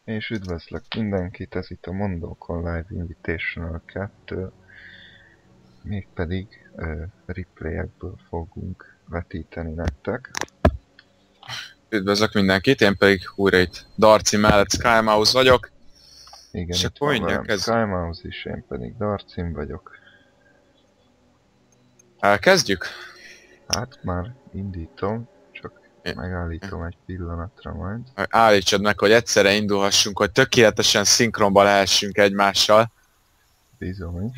És üdvözlök mindenkit, ez itt a Mondókon Live Invitational 2, mégpedig replayekből fogunk vetíteni nektek. Üdvözlök mindenkit, én pedig újra itt Darci mellett SkyMouse vagyok. Igen, és itt akkor van mindjárt velem SkyMouse is, én pedig Darcin vagyok. Elkezdjük? Hát már indítom, csak megállítom egy pillanatra majd. Állítsad meg, hogy egyszerre indulhassunk, hogy tökéletesen szinkronba lehessünk egymással. Bizony.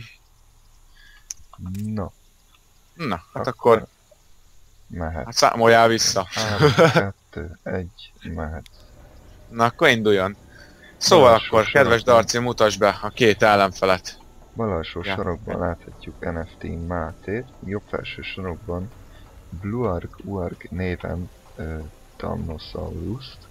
No. Na, hát akkor mehet. hát számoljál vissza. 3, 2, 1, mehet. Na, akkor induljon. Szóval Balsó akkor, kedves sarokban. Darci, mutasd be a két ellenfelet. Bal alsó Ja. sarokban láthatjuk NFT Mátét, jobb felső sarokban Bluarg Uarg néven Damnosaurus-t.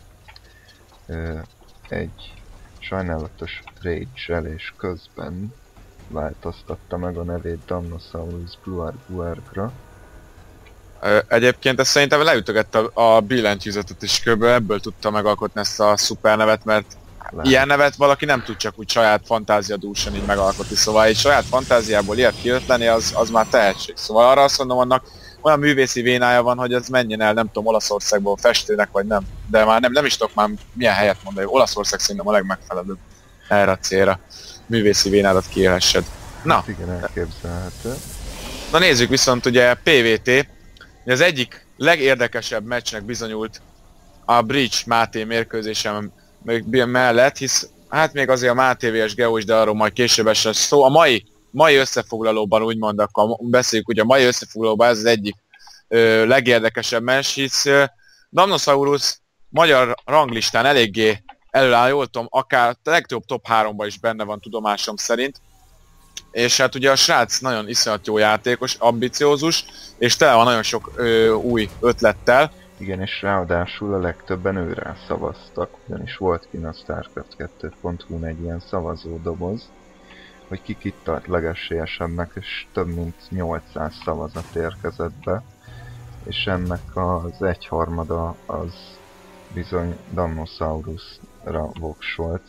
Egy sajnálatos rage-elés közben változtatta meg a nevét Damnosaurus Bluarg Uargra. Egyébként ezt szerintem leütögette a billentyűzetet is, kb. Ebből tudta megalkotni ezt a szuper nevet, mert ilyen nevet valaki nem tud csak úgy saját fantáziadúsan így megalkotni, szóval egy saját fantáziából ilyet kiötleni, az már tehetség. Szóval arra azt mondom, annak olyan művészi vénája van, hogy ez menjen el, nem tudom, Olaszországból festőnek vagy nem. De már nem is tudok már milyen helyet mondani, Olaszország szerintem a legmegfelelőbb erre a célra. Művészi vénádat kiélhessed. Na, Hát igen, elképzelhető. na nézzük viszont ugye PVT, az egyik legérdekesebb meccsnek bizonyult a Bridge Máté mérkőzésem mellett, hisz hát még azért a Máté vs Geo is, de arról majd később esett szó. A mai összefoglalóban úgymond, akkor beszéljük, ugye a mai összefoglalóban ez az egyik legérdekesebb meccs, hisz Damnosaurus magyar ranglistán eléggé előáll, jól tudom, akár a legtöbb top 3-ban is benne van tudomásom szerint. És hát ugye a srác nagyon iszonyat jó játékos, ambiciózus, és tele van nagyon sok új ötlettel. Igen, és ráadásul a legtöbben őrá szavaztak, ugyanis volt kint a Starcraft 2.hu-n egy ilyen szavazódoboz, hogy kik itt tart legesélyesebbnek, és több mint 800 szavazat érkezett be, és ennek az egyharmada az bizony Damnosaurusra voksolt,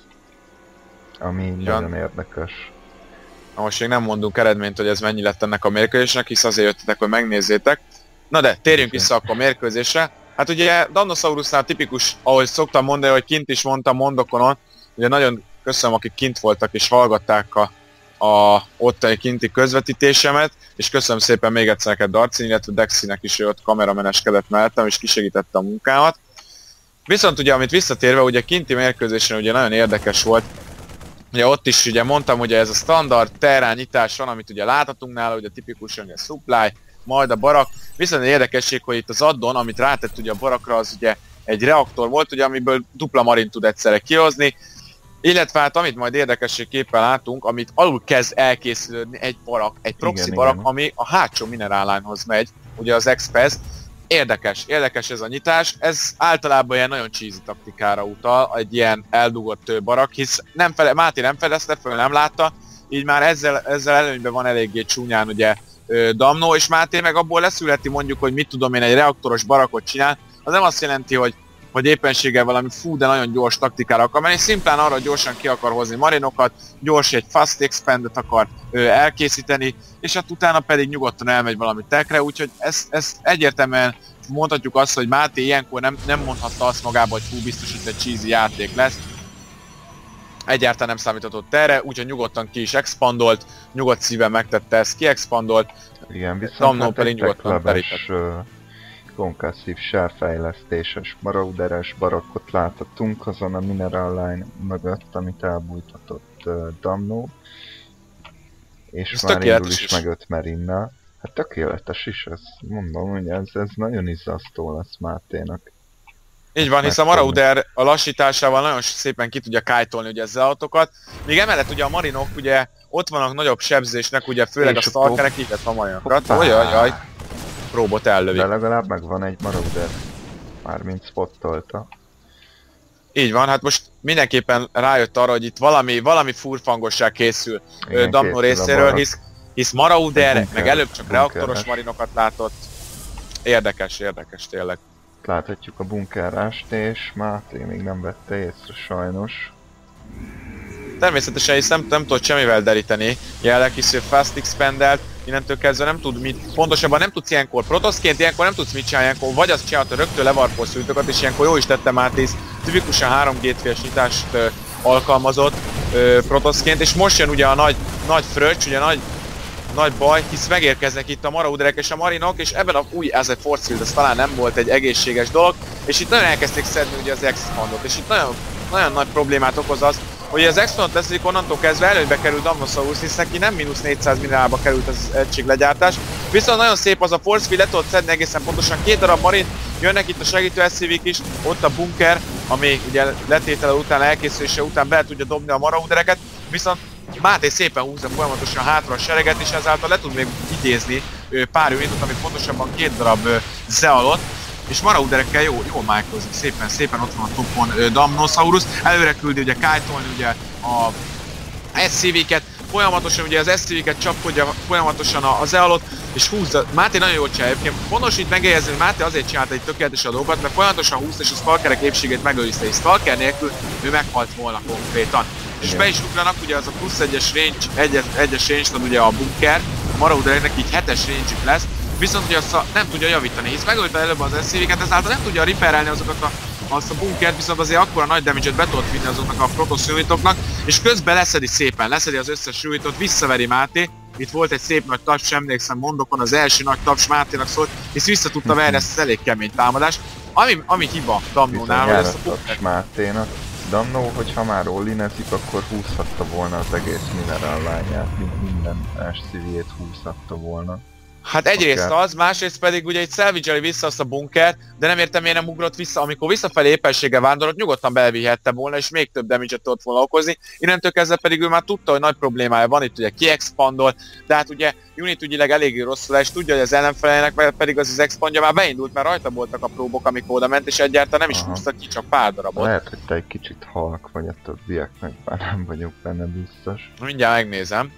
ami nagyon érdekes. Na most még nem mondunk eredményt, hogy ez mennyi lett ennek a mérkőzésnek, hisz azért jöttetek, hogy megnézzétek. Na de, térjünk vissza akkor a mérkőzésre. Hát ugye Damnosaurusnál tipikus, ahogy szoktam mondani, hogy kint is mondtam Mondokonon, ugye nagyon köszönöm, akik kint voltak és hallgatták a ottani kinti közvetítésemet, és köszönöm szépen még egyszer neked Darci, illetve Dexinek is, hogy ott kamerameneskedett mellettem, és kisegítette a munkámat. Viszont ugye, amit visszatérve, ugye kinti mérkőzésen ugye nagyon érdekes volt, ugye ott is ugye mondtam, hogy ez a standard terrányítás van, amit ugye láthatunk nála, ugye tipikusan a supply, majd a barak. Viszont egy érdekesség, hogy itt az addon, amit rátett ugye a barakra, az ugye egy reaktor volt, ugye, amiből dupla marin tud egyszerre kihozni. Illetve hát amit majd érdekességképpen látunk, amit alul kezd elkészülni egy barak, egy proxy Igen, barak, igen. ami a hátsó minerálányhoz megy, ugye az Express. Érdekes ez a nyitás, ez általában ilyen nagyon cheesy taktikára utal, egy ilyen eldugott barak, hisz Máté nem fedezte föl, nem látta, így már ezzel előnyben van eléggé csúnyán ugye Damno, és Máté meg abból leszülheti mondjuk, hogy mit tudom én, egy reaktoros barakot csinál, az nem azt jelenti, hogy éppenséggel valami de nagyon gyors taktikára akar menni, szimplán arra gyorsan ki akar hozni marinokat, gyors egy fast expandet akar elkészíteni, és hát utána pedig nyugodtan elmegy valami techre, úgyhogy ez egyértelműen mondhatjuk azt, hogy Máté ilyenkor nem mondhatta azt magába, hogy hú, biztos itt egy cheesy játék lesz. Egyáltalán nem számíthatott erre, úgyhogy nyugodtan ki is expandolt, nyugodt szívvel megtette ezt, kiexpandolt. Igen, viszont Damno hát pedig egy nyugodtan teklebes, konkasszív sávfejlesztéses marauderes barakot láthatunk azon a Mineral Line mögött, amit elbújtatott Damno. És Ez már indul tökéletes is is. meg 5 Marinnal. Hát tökéletes is, ez mondom, hogy ez nagyon izzasztó lesz Máténak. Így van, hisz a Marauder a lassításával nagyon szépen ki tudja kájtolni ugye ezzel autokat. Míg emellett ugye a marinok ugye ott vannak nagyobb sebzésnek, ugye főleg És a stalkerek, így a marinokat. Hoppá! Ojajaj, robot ellövi. De legalább megvan egy Marauder. Mármint spottolta. Így van, hát most mindenképpen rájött arra, hogy itt valami furfangosság készül Igen, Damno készül a részéről, barak. hisz Marauder, Bunker- meg előbb csak bunkeres. reaktoros marinokat látott. Érdekes tényleg. Láthatjuk a bunkerást, és Máté még nem vette észre sajnos. Természetesen is nem tudott semmivel deríteni, jelenleg hisz ő Fast Expandelt, innentől kezdve nem tud mit, pontosabban nem tudsz ilyenkor protoszként, ilyenkor nem tudsz mit csinálni, ilyenkor vagy azt csinálta rögtön levarpol szűrtöket, és ilyenkor jó is tette Mátész, tipikusan 3 gateway-es nyitást alkalmazott protoszként, és most jön ugye a nagy fröccs, ugye nagy baj, hisz megérkeznek itt a marauderek és a marinok, és ebben a ez a force field, ez talán nem volt egy egészséges dolog, és itt nagyon elkezdték szedni ugye az expandot, és itt nagyon nagy problémát okoz az, hogy az expandot teszik, onnantól kezdve előnybe kerül Damnosaurus, hisz neki nem mínusz 400 milliába került az egység legyártás, viszont nagyon szép az a force field, le tudod szedni egészen pontosan 2 darab marin, jönnek itt a segítő SCV-k is, ott a bunker, ami ugye letétele után, elkészülése után be tudja dobni a maraudereket, viszont Máté szépen húzza folyamatosan hátra a sereget, és ezáltal le tud még idézni pár unitot, ami pontosabban 2 darab zealot, és marauderekkel jól májklozik, szépen ott van a topon Damnosaurus, előre küldi ugye Kaitolni ugye a SCV-ket, folyamatosan ugye az SCV-ket csapkodja folyamatosan a zealot, és húzza. Máté nagyon jól csinálja, egyébként fontos itt megjegyezni, hogy Máté azért csinálta egy tökéletes a dolgokat, mert folyamatosan húzta, és a stalkerek épségét megőrizte, és stalker nélkül ő meghalt volna konkrétan. És be is ugranak, ugye az a plusz 1-es range, 1-es range ad ugye a bunker, a maraudereknek így 7-es range lesz, viszont ugye azt nem tudja javítani, hisz megölte előbb az SCV-ket, ezáltal nem tudja repairelni azokat azt a bunkert, viszont azért akkora nagy damage-et be tudott vinni azoknak a protosz unitoknak, és közben leszedi szépen, leszedi az összes unitot, visszaveri Máté. Itt volt egy szép nagy taps, emlékszem mondokon, az első nagy taps Máténak szólt, és vissza tudta verni ezt az elég kemény támadást. Ami hiba Damnónál, hogy ezt a bunkert Máténak. Damnó, hogyha már rollinezik, akkor húzhatta volna az egész minerál lányát, minden SCV-ét húzhatta volna. Hát egyrészt az, másrészt pedig ugye itt salvage-eli vissza azt a bunkert, de nem értem miért nem ugrott vissza, amikor visszafelé éppenséggel vándorolt, nyugodtan belvihette volna, és még több damage-et tudott volna okozni. Innentől kezdve pedig ő már tudta, hogy nagy problémája van, itt ugye kiexpandol, de hát ugye unit ügyileg eléggé rosszul és tudja, hogy az ellenfelének pedig az expandja már beindult, mert rajta voltak a próbok, amikor oda ment, és egyáltalán nem is húztak ki, csak pár darabot. Lehet, hogy te egy kicsit halk vagy, a többieknek már nem vagyok benne biztos. Mindjárt megnézem.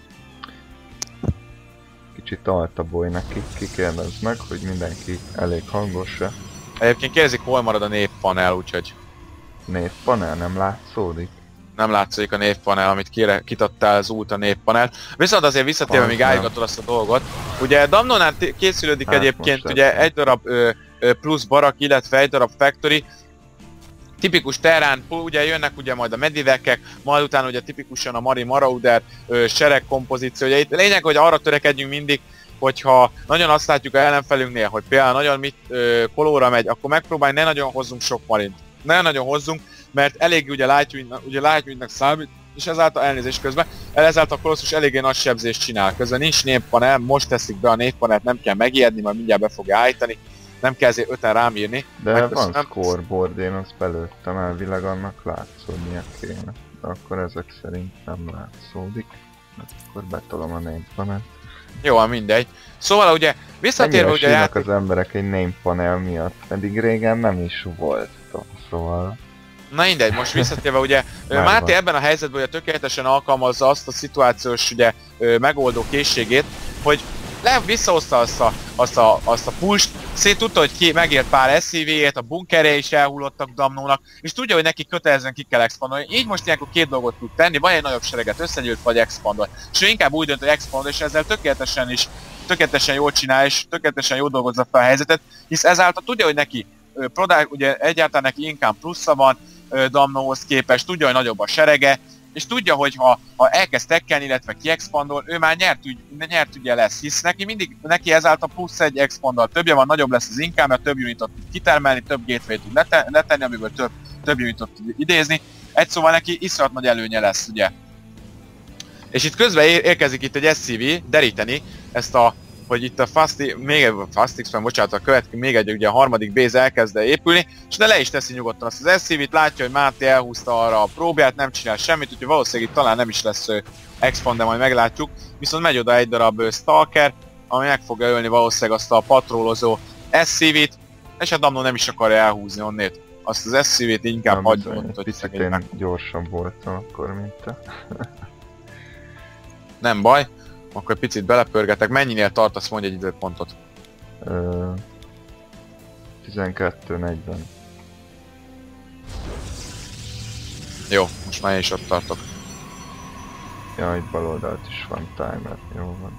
Kicsit altaboly neki, kikérdezd meg, hogy mindenki elég hangos-e. Egyébként kérdezik, hol marad a névpanel, úgyhogy... Névpanel nem látszódik? Nem látszik a névpanel, amit kitattál az út a névpanel. Viszont azért visszatérve, még állgatod azt a dolgot. Ugye Damnónál készülődik hát egyébként ugye egy darab plusz barak, illetve egy darab factory. Tipikus terán, ugye jönnek ugye majd a medivekek, majd utána ugye tipikusan a Mari Marauder sereg kompozíció. Ugye itt lényeg, hogy arra törekedjünk mindig, hogyha nagyon azt látjuk a ellenfelünknél, hogy például nagyon kolóra megy, akkor megpróbálj, ne nagyon hozzunk sok marint. Ne nagyon hozzunk, mert elég ugye lightweight-nek számít, és ezáltal elnézés közben, ezáltal a Colossus eléggé nagy sebzést csinál. Közben nincs névpanel, most teszik be a névpanelt, nem kell megijedni, mert mindjárt be fogja állítani. Nem kell ezért 5-en rám írni. De van scoreboard, én azt belőttem, elvileg annak látszódnia kéne. De akkor ezek szerint nem látszódik. Akkor betolom a name panelt. Jó, mindegy. Szóval ugye visszatérve ugye a az emberek egy name panel miatt, pedig régen nem is volt. Szóval... Na mindegy, most visszatérve ugye Máté ebben a helyzetben ugye tökéletesen alkalmazza azt a szituációs ugye megoldó készségét, hogy visszahozta azt a pulst, tudta, hogy ki megért pár SCV-ét, a bunkerje is elhullottak Damnónak, és tudja, hogy neki kötelezően ki kell expandolni. Így most ilyenkor 2 dolgot tud tenni, vagy egy nagyobb sereget összegyűlt, vagy expandol. És ő inkább úgy dönt, hogy expandol, és ezzel tökéletesen jól csinál, és tökéletesen jól dolgozza fel a helyzetet, hisz ezáltal tudja, hogy neki ugye egyáltalán neki inkább plusza van Damnóhoz képest, tudja, hogy nagyobb a serege, és tudja, hogy ha elkezd tekkelni, illetve kiexpandol, ő már nyert ügye lesz, hisz neki ezáltal plusz egy expandol, többje van, nagyobb lesz az income, mert több unitot tud kitermelni, több gateway tud letenni, amiből több unitot tud idézni, egy szóval neki iszonyat nagy előnye lesz, ugye. És itt közben érkezik itt egy SCV deríteni ezt hogy itt a Fast X-ben, bocsánat, a következő, még egy ugye a harmadik base elkezd épülni, és de le is teszi nyugodtan azt az SCV-t, látja, hogy Máté elhúzta arra a próbját, nem csinál semmit, úgyhogy valószínűleg itt talán nem is lesz expand, de majd meglátjuk. Viszont megy oda egy darab Stalker, ami meg fogja ölni valószínűleg azt a patrólozó SCV-t, és a Damnó nem is akarja elhúzni onnét. Azt az SCV-t inkább hagyja, hogy picit én gyorsabb voltam akkor, mint te. Nem baj. Akkor picit belepörgetek. Mennyinél tartasz, mondj egy időpontot? 12:40. Jó, most már én is ott tartok. Ja, itt bal oldalt is van timer, jó van.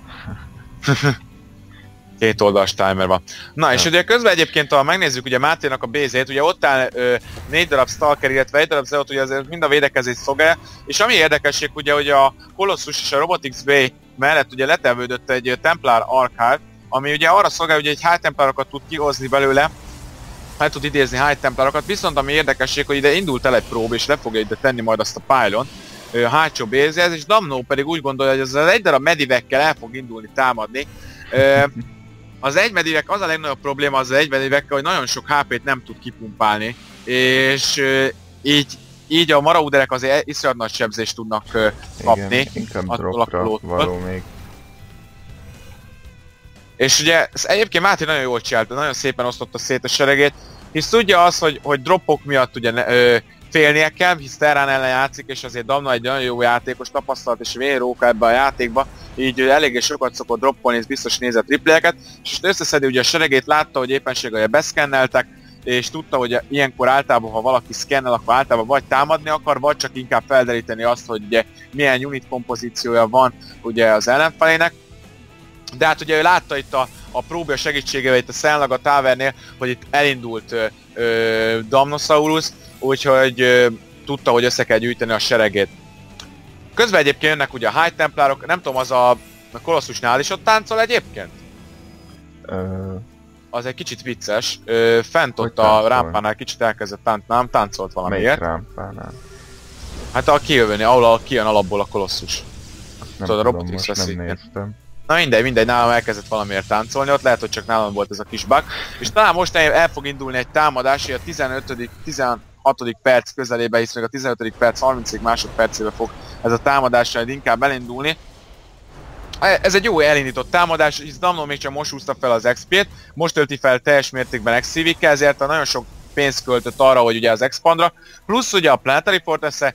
Két oldalas timer van. Na és ugye közben egyébként, ha megnézzük ugye Máténak a BZ-t, ugye ott áll 4 darab Stalker, illetve 1 darab Zeot, ugye azért mind a védekezés szolgálja, és ami érdekesség ugye, hogy a Colossus és a Robotics Bay mellett ugye letevődött egy Templar Archive, ami ugye arra szolgálja, hogy egy High Templarokat tud kihozni belőle, el tud idézni High Templarokat, viszont ami érdekesség, hogy ide indult el egy prób, és le fogja ide tenni majd azt a pylon a hátsó BZ-hez, és Damno pedig úgy gondolja, hogy az egy darab medivekkel el fog indulni támadni. Az egy medivek, az a legnagyobb probléma az egy medivekkel, hogy nagyon sok HP-t nem tud kipumpálni, és így a marauderek azért iszonyat nagy sebzést tudnak kapni. Igen, inkább dropra való még. És ugye egyébként Máté nagyon jól csinálta, nagyon szépen osztotta szét a seregét, hisz tudja az, hogy droppok miatt ugye félnie kell, hisz Terrán ellen játszik, és azért Damno egy nagyon jó játékos, tapasztalat és véróka ebbe a játékba, így eléggé sokat szokott droppolni, és biztos nézett tripleket, és összeszedi ugye a seregét, látta, hogy éppenséggel beszkenneltek, és tudta, hogy ilyenkor általában, ha valaki szkennel, akkor általában vagy támadni akar, vagy csak inkább felderíteni azt, hogy ugye milyen unit kompozíciója van ugye az ellenfelének. De hát ugye ő látta itt a próbja segítségével itt a Szenlag a Tavernnél, hogy itt elindult Damnosaurus, úgyhogy tudta, hogy össze kell gyűjteni a seregét. Közben egyébként jönnek ugye a High Templárok, nem tudom, az a Colossusnál is ott táncol egyébként? Az egy kicsit vicces, fent ott a rámpánál kicsit elkezdett táncolt valamiért. Melyik rámpánál? Hát a kijövőnél, ahol kijön alapból a Colossus. Nem tudom, a most nem néztem. Na mindegy, nálam elkezdett valamiért táncolni, ott lehet, hogy csak nálam volt ez a kis bug. És talán most el fog indulni egy támadás, hogy a 16. perc közelébe, hisz még a 15. perc 30. másodpercébe fog ez a támadás inkább elindulni. Ez egy jó elindított támadás, hisz Damno még csak most húzta fel az XP-t, most tölti fel teljes mértékben Exivik-kel, ezért a nagyon sok pénzt költött arra, hogy ugye az Expandra, plusz ugye a Planetary Fortress-e,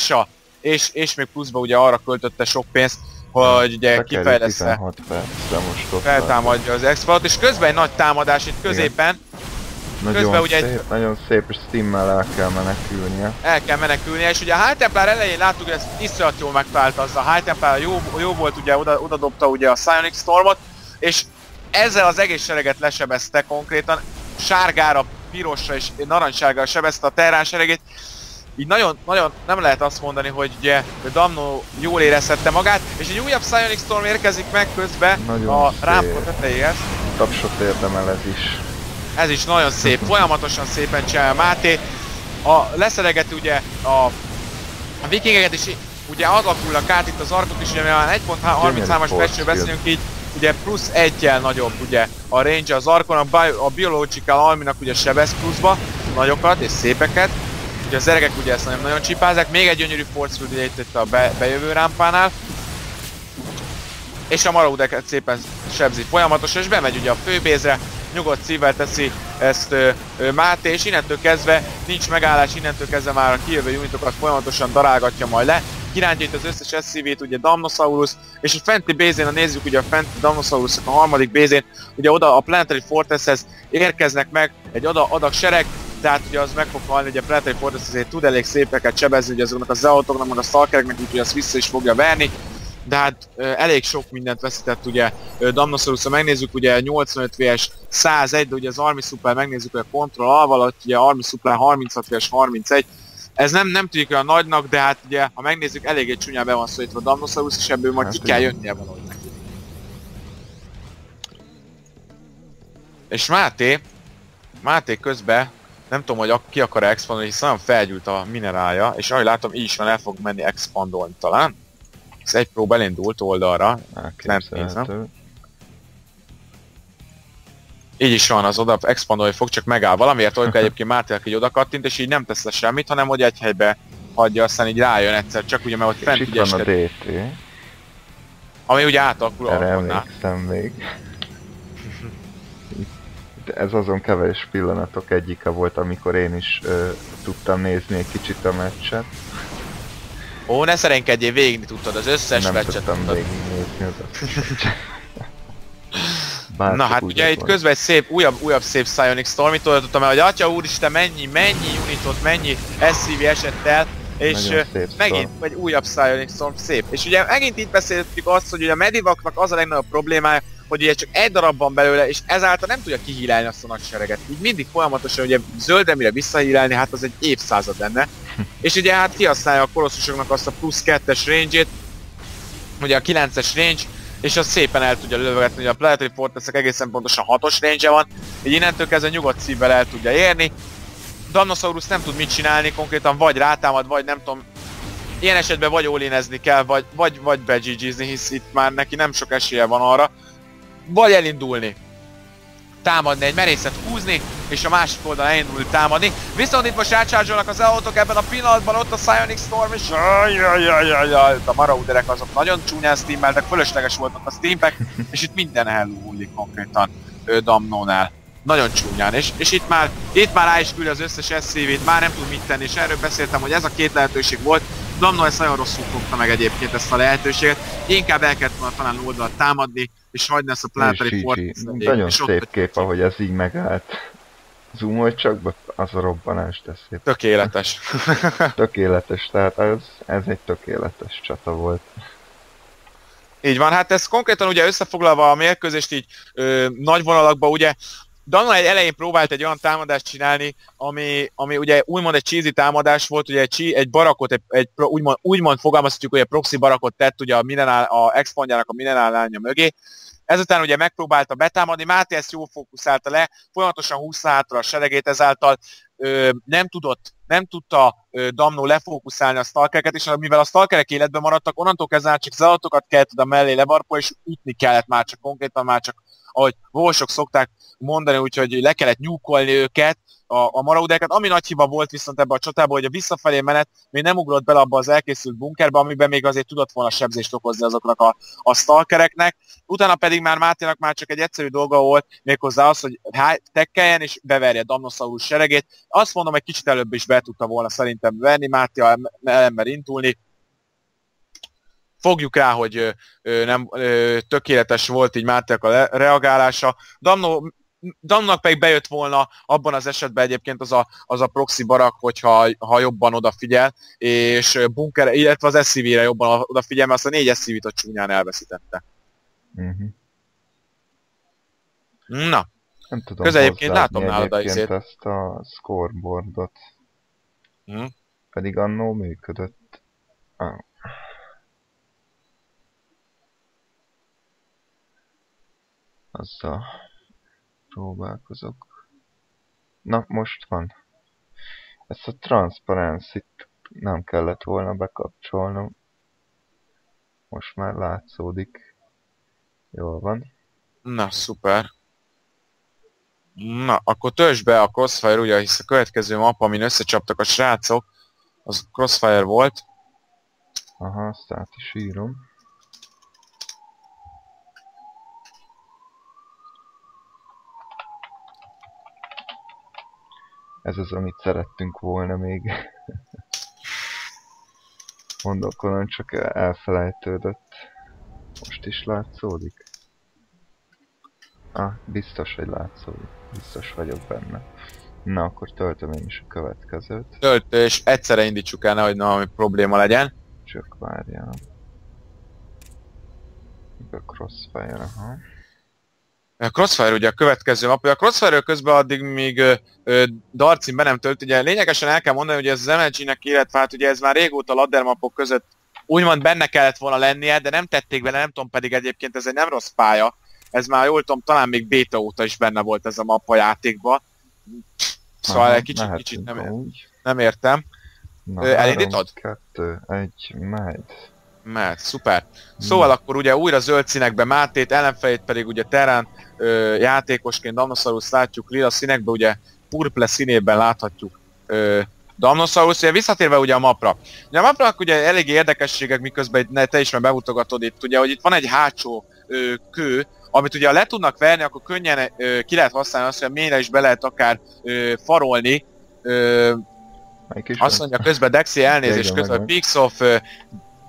és még pluszban ugye arra költötte sok pénzt, hogy ugye kifejlesz-e, feltámadja az Expandot, és közben egy nagy támadás itt középen. Nagyon ugye szép, nagyon szép, és Stimmel el kell menekülnie. El kell menekülnie, és ugye a High Templar elején láttuk, hogy ezt iszonyat jól megtalálta az a High Templar, jó volt, ugye oda dobta ugye a Psionic Stormot, és ezzel az egész sereget lesebezte konkrétan, sárgára, pirosra és narancssárgára sebezte a Terrán seregét. Így nagyon nem lehet azt mondani, hogy ugye Damno jól érezhette magát, és egy újabb Psionic Storm érkezik meg közben nagyon a rámpa tetejéhez. Tapsot érdemel ez is. Ez is nagyon szép, folyamatosan szépen csinálja Máté. Leszeregeti ugye a vikingeket is, ugye alakulnak át itt az arkot is, ugye mivel 1.33-as patchről beszélünk így, ugye plusz 1-jel nagyobb ugye a range az arkon, a Biological Arminak ugye sebez pluszba nagyokat és szépeket. Ugye az eregek ugye ezt nagyon csipázzák, még egy gyönyörű force field itt a bejövő rámpánál. És a maraudeket szépen sebzi folyamatosan, és bemegy ugye a főbézre, nyugodt szívvel teszi ezt Máté, és innentől kezdve nincs megállás, innentől kezdve már a kijövő unitokat folyamatosan darálgatja majd le. Kirántja itt az összes SCV-t, ugye Damnosaurus, és a fenti bézén, ha nézzük ugye a fenti Damnosaurusok a harmadik bézén, ugye oda a Planetary Fortresshez érkeznek meg egy adag sereg, tehát ugye az meg fog halni, ugye a Planetary Fortress azért tud elég szépeket sebezni, ugye azoknak a Zeotoknak, meg a Stalkereknek, úgyhogy azt vissza is fogja verni. De hát elég sok mindent veszített ugye Damnosaurus, ha megnézzük ugye 85 vs 101, de ugye az Army Supply megnézzük, hogy a Control alatt ugye Army Supply 36 vs 31. Ez nem tűnik olyan nagynak, de hát ugye ha megnézzük eléggé csúnyán be van szólítva a Damnosaurus, és ebből majd ki kell jönnie valahogy neki. És Máté közben nem tudom, hogy ki akar expandolni, hiszen nagyon felgyűlt a minerálja, és ahogy látom így is van, el fog menni expandolni talán. Ez egy prób elindult oldalra, nem nézem. Így is van, az oda expandolni fog, csak megáll valamiért, olykor egyébként Máténak így oda kattint, és így nem tesz le semmit, hanem hogy egy helybe hagyja, aztán így rájön egyszer, csak ugye mert ott fent így van a DT. Ami ugye átalakul a emlékszem még. Ez azon kevés pillanatok egyike volt, amikor én is tudtam nézni egy kicsit a meccset. Ó, ne szerenkedjél, végigni tudtad az összes meccset. Nem tudtam végignézni az összes meccset. Na hát ugye itt közben egy szép, újabb szép Psionic Storm, itt oldottam el, hogy atya úristen, mennyi unitot, mennyi SCV esett el, és megint egy újabb Psionic Storm, szép. És ugye megint itt beszéltük azt, hogy ugye a Medivaknak az a legnagyobb problémája, hogy ugye csak egy darab van belőle, és ezáltal nem tudja kihílálni azt a nagy sereget. Így mindig folyamatosan ugye zöldemire visszahílálni, hát az egy évszázad lenne. És ugye hát kihasználja a kolosszusoknak azt a plusz 2-es range-ét, ugye a 9-es range, és az szépen el tudja lövögetni, hogy a Planetary Fortress-ek egészen pontosan 6-os range-e van, így innentől kezdve nyugodt szívvel el tudja érni. Damnosaurus nem tud mit csinálni, konkrétan vagy rátámad, vagy nem tudom, ilyen esetben vagy all-inezni kell, vagy be-GG-zni, hisz itt már neki nem sok esélye van arra, vagy elindulni, támadni, egy merészet húzni, és a másik oldalon elindulni támadni. Viszont itt most rácsárgyolnak az autók ebben a pillanatban, ott a Psionic Storm, és a Marauderek azok nagyon csúnyán steameltek, fölösleges voltak a steampek, és itt minden elhullik konkrétan Damnónál. Nagyon csúnyán, és itt már rá is küldi az összes SCV-t, már nem tud mit tenni, és erről beszéltem, hogy ez a két lehetőség volt. Damno ezt nagyon rosszul fogta meg egyébként ezt a lehetőséget, inkább el kellett volna talán oldalt támadni, és hagyni ezt a Planetary Fortress. Nagyon szép kép, ahogy ez így megállt. Zoomolj csak be, az a robbanás teszi. Tökéletes. Tökéletes, tehát ez egy tökéletes csata volt. Így van, hát ez konkrétan ugye összefoglalva a mérkőzést így nagy vonalakban ugye Damno egy elején próbált egy olyan támadást csinálni, ami ugye úgymond egy cheesy támadás volt, ugye egy barakot, úgymond fogalmazhatjuk, hogy egy proxy barakot tett ugye a expandjának a minerál lánya mögé. Ezután ugye megpróbálta betámadni, Máté ezt jól fókuszálta le, folyamatosan húzta hátra a seregét, ezáltal nem tudta Damno lefókuszálni a stalkereket, és mivel a stalkerek életben maradtak, onnantól kezdve csak zealotokat kellett oda mellé levarpolni, és ütni kellett már csak konkrétan, már csak ahogy volsok szokták mondani, úgyhogy le kellett nyúkolni őket, a maraudereket. Ami nagy hiba volt viszont ebben a csatában, hogy a visszafelé menet még nem ugrott bele abba az elkészült bunkerbe, amiben még azért tudott volna sebzést okozni azoknak a stalkereknek. Utána pedig már Máténak már csak egy egyszerű dolga volt, méghozzá az, hogy tekkeljen és beverje Damnosaurus seregét. Azt mondom, egy kicsit előbb is be tudta volna szerintem verni, Máté ellenben indulni. Fogjuk rá, hogy nem tökéletes volt így Máténak a reagálása. Damnak pedig bejött volna abban az esetben egyébként az a proxy barak, hogyha jobban odafigyel, és bunker, illetve az SCV-re jobban odafigyel, mert azt a 4 SCV-t a csúnyán elveszítette. Na, nem tudom közel egyébként látom nálad a izét. Ezt a scoreboardot. Pedig annó működött. Azzal próbálkozok. Na, most van. Ezt a Transparency-t nem kellett volna bekapcsolnom. Most már látszódik. Jól van. Na, szuper. Na, akkor töltsd be a Crossfire, ugye, hisz a következő map, amin összecsaptak a srácok, az Crossfire volt. Aha, azt át is írom. Ez az, amit szerettünk volna még. Mondok, csak elfelejtődött. Most is látszódik? Biztos, hogy látszódik. Biztos vagyok benne. Na, akkor töltöm én is a következőt. Tölt, és egyszerre indítsuk el, nehogy valami probléma legyen. Csak várjál. A Crossfire, aha. A Crossfire ugye a következő map, a Crossfire közben addig még Darcin be nem tölt, ugye lényegesen el kell mondani, hogy ez az MLG-nek, illetve hát ugye ez már régóta ladder mapok között úgymond benne kellett volna lennie, de nem tették bele, nem tudom, pedig egyébként ez egy nem rossz pálya, ez már jól tudom, talán még beta óta is benne volt ez a map a játékban, szóval egy kicsit nem értem. Elindítod? 2, 1, mehet, szuper. Szóval akkor ugye újra zöld színekben Mátét, ellenfelét pedig ugye Terán játékosként Damnosaurus látjuk lila színekben, ugye purple színében láthatjuk Damnosaurus, ugye visszatérve ugye a mapra. Ugye a mapnak ugye eléggé érdekességek, miközben te is már bemutogatod itt, ugye, hogy itt van egy hátsó kő, amit ugye ha le tudnak verni, akkor könnyen ki lehet használni azt, hogy a mélyre is be lehet akár farolni. Azt mondja közben Dexi elnézést közben, Peaks of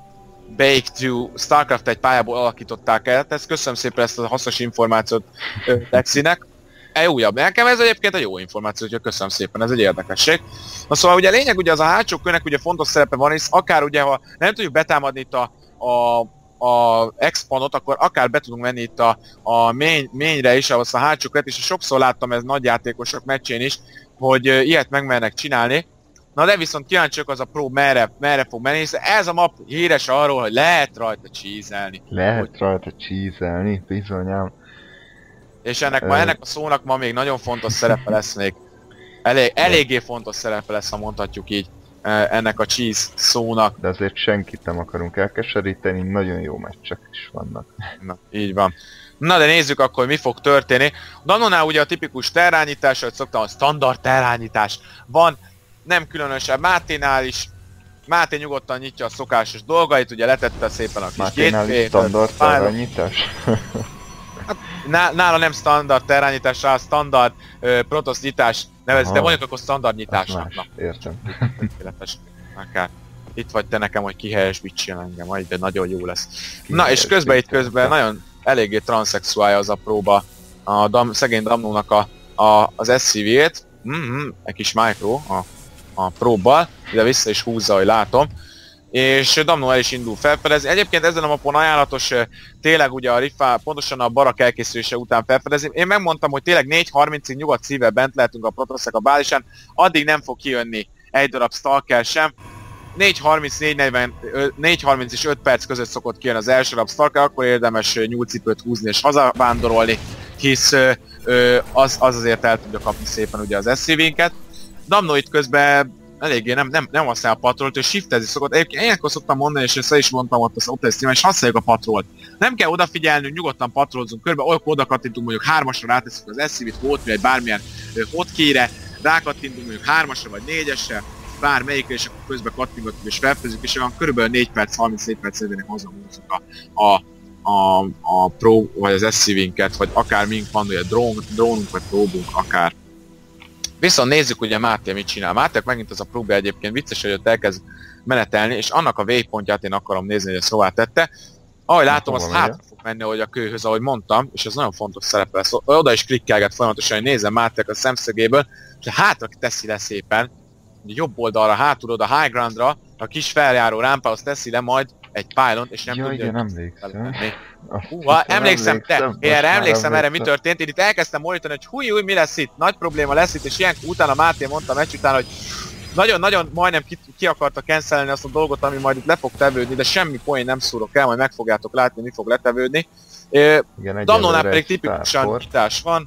Breakthrough Starcraft egy pályából alakították el. Ezt köszönöm szépen ezt a hasznos információt Lexinek. Újabb nekem ez egyébként egy jó információ, úgyhogy köszönöm szépen, ez egy érdekesség. Na szóval ugye a lényeg ugye az a hátsó kőnek ugye fontos szerepe van, és akár ugye ha nem tudjuk betámadni itt a expanot, akkor akár be tudunk menni itt a mainre is, ahhoz a hátsó követ, és sokszor láttam ez nagy játékosok meccsén is, hogy ilyet megmernek csinálni. Na de viszont kíváncsiak az a Pro merre fog menni, hiszen ez a map híres arról, hogy lehet rajta cheezelni. Rajta cheezelni, bizonyám. És ennek a szónak ma még nagyon fontos szerepe lesz még. Eléggé fontos szerepe lesz, ha mondhatjuk így, ennek a cheese szónak. De azért senkit nem akarunk elkeseríteni, nagyon jó meccsek is vannak. Na, így van. Na de nézzük akkor, mi fog történni. Dannonál ugye a tipikus terrányítás, ahogy szoktam, a standard terrányítás van, nem különösebb. Máténál is. Máté nyugodtan nyitja a szokásos dolgait, ugye letette szépen a kis Máténál is standard terrányítás? Hát, nála nem standard terrányítás, rá standard protosz nyitás nevezik, de mondjuk akkor standard nyitásnak. Értem. Akár. Itt vagy te nekem, hogy kihelyesbítsél engem, majd de nagyon jó lesz. Na és közben nagyon eléggé transzexuálja az a próba szegény Damnónak az SCV-ét. Egy kis micro a próbbal, de vissza is húzza, hogy látom. És Damno el is indul felfedezni. Egyébként ezen a mapon ajánlatos tényleg ugye a Riffá, pontosan a barak elkészülése után felfedezni. Én megmondtam, hogy tényleg 4.30-ig nyugodt szívvel bent lehetünk a Protoszek a bázisán, addig nem fog kijönni egy darab Stalker sem. 4.30 és 5 perc között szokott kijönni az első darab Stalker, akkor érdemes nyúlcipőt húzni és hazavándorolni, hisz az azért el tudja kapni szépen ugye az SCV-nket. Damno itt közben eléggé nem használ a patrolt, ő shiftezni szokott. Egyébként ilyenkor szoktam mondani, és ezt is mondtam ott az streamben, és használjuk a patrolt. Nem kell odafigyelnünk, nyugodtan patrolzunk körbe, olykor oda kattintunk, mondjuk 3-asra ráteszünk az SCV-t, volt egy bármilyen hotkeyre, rákattintunk mondjuk 3-asra vagy 4-esre, bármelyikre, és akkor közben kattingatunk és felfedezzük, és olyan körülbelül 4 perc, 34 perc szerint hazahúzzuk a Pro vagy az SCV-nket, vagy akár mink van, ugye drónunk vagy próbunk akár. Viszont nézzük ugye Máté mit csinál. Máték megint az a próba egyébként vicces, hogy ott elkezd menetelni, és annak a waypointját én akarom nézni, hogy ezt hová tette. Ahogy látom, az hátra fog menni, ahogy a kőhöz, ahogy mondtam, és ez nagyon fontos szerepe lesz. Oda is klikkelget folyamatosan, hogy nézem Máték a szemszögéből, és hátra teszi le szépen, jobb oldalra, hátul oda, high groundra, a kis feljáró rámpához teszi le majd egy pylont, és nem tudja, hogy emlékszem, erre mi történt, én itt elkezdtem molítani, hogy húj, mi lesz itt, nagy probléma lesz itt, és ilyenkor utána Máté mondta a meccs után, hogy nagyon majdnem ki akarta cancelni azt a dolgot, ami majd itt le fog tevődni, de semmi poén nem szúrok el, majd meg fogjátok látni, mi fog letevődni. Damnonál pedig tipikusan nyitás van.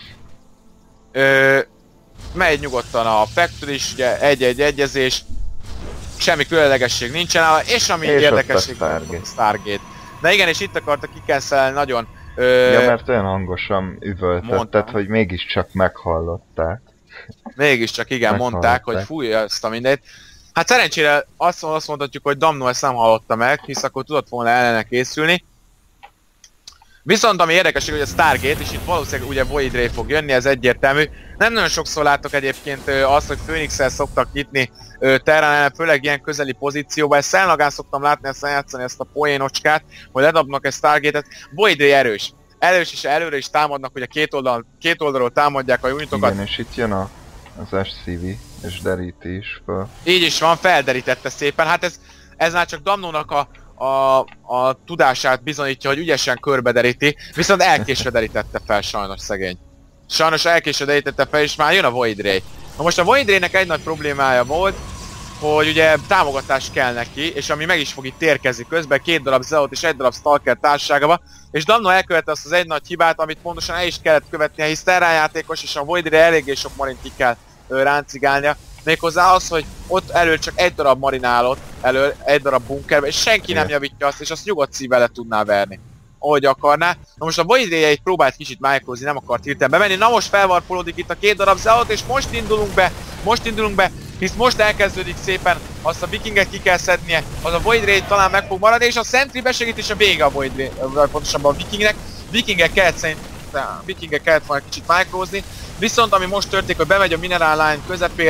Megy nyugodtan a Factory is, ugye egy egyezés, semmi különlegesség nincsen nála, és ami érdekesség a Stargate. Na igen, és itt akarta kicancelni nagyon... ja, mert olyan hangosan üvöltötted, hogy mégiscsak meghallották. Mégiscsak igen, mondták, hogy fújja ezt a mindent. Hát szerencsére azt mondhatjuk, hogy Damno ezt nem hallotta meg, hisz akkor tudott volna ellene készülni. Viszont ami érdekesség, hogy a Stargate, és itt valószínűleg ugye Void Ray fog jönni, ez egyértelmű. Nem nagyon sokszor látok egyébként azt, hogy Phoenix-el szoktak nyitni terrán, főleg ilyen közeli pozícióban. Ezt Szelnagán szoktam látni, ezt játszani ezt a poénocskát, hogy ledobnak egy Stargate-et. Void Ray erős. Erős és előre is támadnak, hogy a két oldalról támadják a unitokat. Igen, és itt jön az SCV, és deríti is föl. Így is van, felderítette szépen. Hát ez már csak Damnónak a tudását bizonyítja, hogy ügyesen körbederíti, viszont elkésve derítette fel sajnos szegény. Sajnos elkésve derítette fel, és már jön a Void Ray. Na most a Void Ray-nek egy nagy problémája volt, hogy ugye támogatás kell neki, és ami meg is fog itt érkezni közben, 2 darab Zealot és 1 darab Stalker társaságaba, és Damno elkövette azt az egy nagy hibát, amit pontosan el is kellett követnie, hisz terránjátékos, és a Void Ray eléggé sok marint ki kell ráncigálnia. Méghozzá az, hogy ott elől csak 1 darab marin állott, elől 1 darab bunkerbe, és senki nem javítja azt, és azt nyugodt szívvel le tudná verni, ahogy akarná. Na most a Void Ray-jeit próbált kicsit microzni, nem akart hirtelen bemenni, na most felvarpolódik itt a 2 darab Zealot, és most indulunk be, hisz most elkezdődik szépen, azt a vikinget ki kell szednie, az a Void Ray talán meg fog maradni, és a Sentry besegít, és a vége a Void Ray, pontosabban a vikingnek. Vikingek kellett volna kicsit microzni, viszont ami most történik, hogy bemegy a Mineral Line közepére,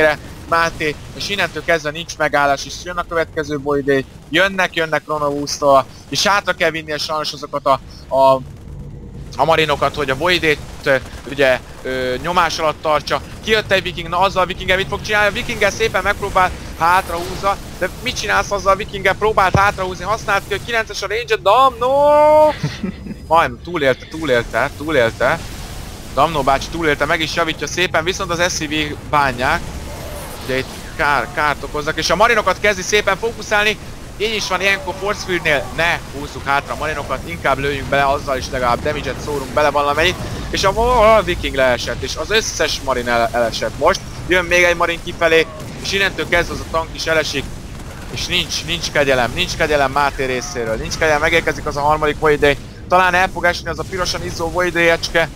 Máté, és innentől kezdve nincs megállás, és jön a következő Voidé, jönnek Chronovus-tól, és hátra kell vinnie sajnos azokat a marinokat, hogy a Voidét ugye nyomás alatt tartsa. Kijött egy viking, na azzal a vikinggel mit fog csinálni? A vikinggel szépen megpróbál hátrahúzza, de mit csinálsz azzal a vikinggel? Próbált hátrahúzni, használt ki, hogy 9-es a range-et, Damno! Majdnem túlélte. Damno bácsi túlélte, meg is javítja szépen, viszont az SCV bánják. Ugye itt kárt okoznak, és a marinokat kezdi szépen fókuszálni. Így is van ilyenkor Forcefieldnél, ne húzzuk hátra a marinokat, inkább lőjünk bele, azzal is legalább damage-et szórunk bele valamennyit. És a viking leesett, és az összes marin elesett most. Jön még egy marin kifelé, és innentől kezdve az a tank is elesik. És nincs kegyelem Máté részéről, nincs kegyelem, megérkezik az a harmadik Voidé. Talán el fog esni az a pirosan izzó Voidé-ecske.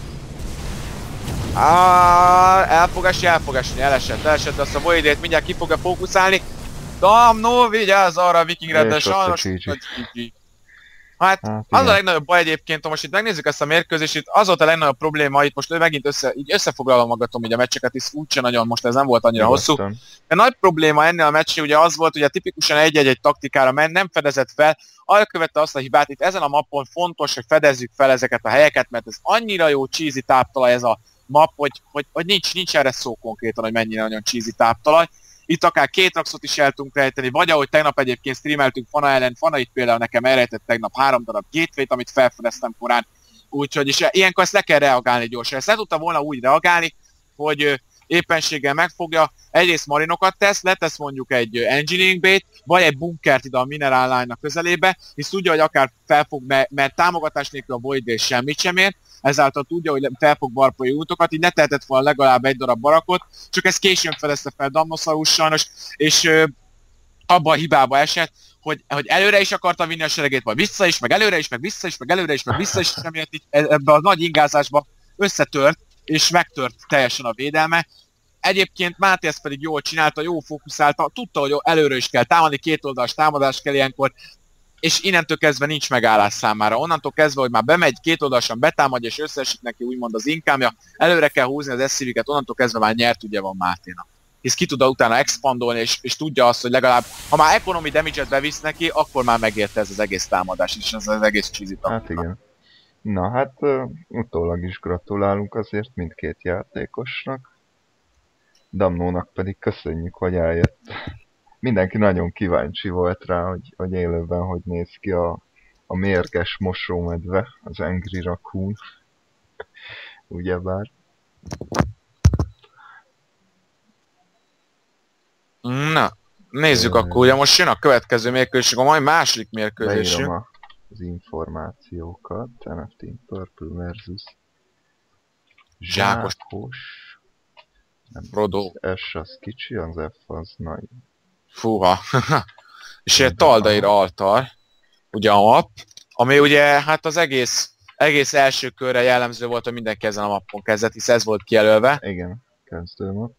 El fog esni, elesett, de azt a Voidét mindjárt ki fogja fókuszálni. Damno, vigyázz arra a vikingre, de sajnos GG. Hát az a legnagyobb baj egyébként, ha most itt megnézzük ezt a mérkőzést, itt az volt a legnagyobb probléma, itt most megint összefoglalom magatom így a meccseket, is úgyse nagyon, most ez nem volt annyira hosszú. De nagy probléma ennél a meccsé ugye az volt, ugye tipikusan egy-egy taktikára nem fedezett fel, elkövette azt a hibát, itt ezen a mappon fontos, hogy fedezzük fel ezeket a helyeket, mert ez annyira jó cheesy táptalaj ez a map, hogy nincs erre szó konkrétan, hogy mennyire nagyon cheesy táptalaj. Itt akár 2 raxot is el tudunk rejteni, vagy ahogy tegnap egyébként streameltünk Fana ellen, Fana itt például nekem elrejtett tegnap 3 darab gateway-t, amit felfedeztem korán. Úgyhogy és ilyenkor ezt le kell reagálni gyorsan. Ezt le tudta volna úgy reagálni, hogy éppenséggel megfogja, egyrészt marinokat tesz, letesz mondjuk egy engineering bait, vagy egy bunkert ide a mineral line-nak közelébe, és tudja, hogy akár felfog, mert támogatás nélkül a Void és semmit sem ér, ezáltal tudja, hogy fel fog barpolni útokat, így ne tehetett volna legalább egy darab barakot, csak ez későn fedezte fel Damnosaurus sajnos, és abba a hibába esett, hogy előre is akarta vinni a seregét, vagy vissza is, meg előre is, meg vissza is, meg előre is, meg vissza is, és emiatt így ebbe a nagy ingázásba összetört, és megtört teljesen a védelme. Egyébként Máté ezt pedig jól csinálta, jól fókuszálta, tudta, hogy előre is kell támadni, 2 oldalas támadás kell ilyenkor, és innentől kezdve nincs megállás számára. Onnantól kezdve, hogy már bemegy, 2 oldalasan betámadja, és összeesik neki úgymond az inkámja, előre kell húzni az SCV-ket, onnantól kezdve már nyert ugye van Máténak. Hisz ki tud utána expandolni, és tudja azt, hogy legalább, ha már economy damage-et bevisz neki, akkor már megérte ez az egész támadás, és ez az egész cheesy. Hát igen. Na hát, utólag is gratulálunk azért mindkét játékosnak. Damnónak pedig köszönjük, hogy eljött. Mindenki nagyon kíváncsi volt rá, hogy élőben hogy néz ki a mérges mosómedve, az Angry Raccoon. Ugyebár. Na, nézzük akkor, ugye most jön a következő mérkőzésünk, a majd második mérkőzésünk. Leírom az információkat. NFT Purple versus Zsákos. Rodó. Az S az kicsi, az F az nagy. Fúha. És egy Taldair altar, ugye a map, ami ugye hát az egész első körre jellemző volt, hogy mindenki ezen a mappon kezdett, hisz ez volt kijelölve. Igen, kezdő map.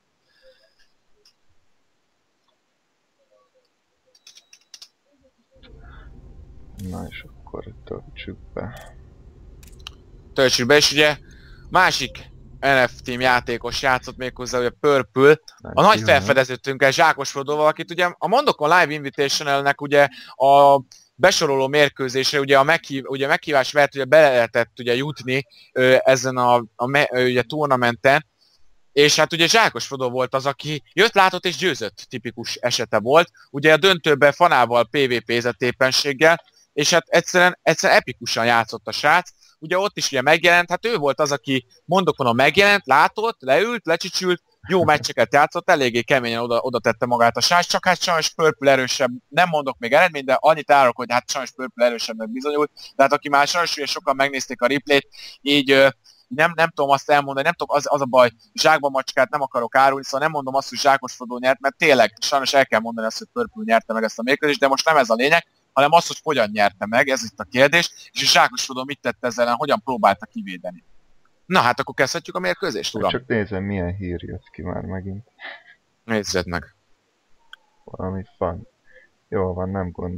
Na és akkor töltsük be. Töltsük be, és ugye másik NF Team játékos játszott méghozzá, ugye Purple, a nagy felfedezőtünkkel, Zsákos Frodóval, akit ugye a Mondokon Live Invitational-nek ugye a besoroló mérkőzésre ugye meghívás mert ugye be lehetett ugye jutni ezen ugye tournamenten, és hát ugye Zsákos Frodó volt az, aki jött, látott és győzött tipikus esete volt. Ugye a döntőben Fanával PvP-zett éppenséggel, és hát egyszerűen epikusan játszott a srác. Ugye ott is ugye megjelent, hát ő volt az, aki Mondokonon megjelent, látott, leült, lecsicsült, jó meccseket játszott, eléggé keményen oda tette magát a srác, csak hát sajnos Purple erősebb, nem mondok még eredményt, de annyit árok, hogy hát sajnos Purple erősebbnek bizonyult, tehát aki már sajnos ugye sokan megnézték a replayt, így nem tudom azt elmondani, nem tudom, az a baj, zsákba macskát nem akarok árulni, szóval nem mondom azt, hogy Zsákos Frodó nyert, mert tényleg sajnos el kell mondani azt, hogy Purple nyerte meg ezt a mérkőzést, de most nem ez a lényeg, hanem az, hogy hogyan nyerte meg, ez itt a kérdés, és a Zsákos Frodó mit tett ezzel ellen, hogyan próbálta kivédeni. Na hát akkor kezdhetjük a mérkőzést, uram. Csak nézem, milyen hír jött ki már megint. Nézzed meg. Valami fan. Jól van, nem gond,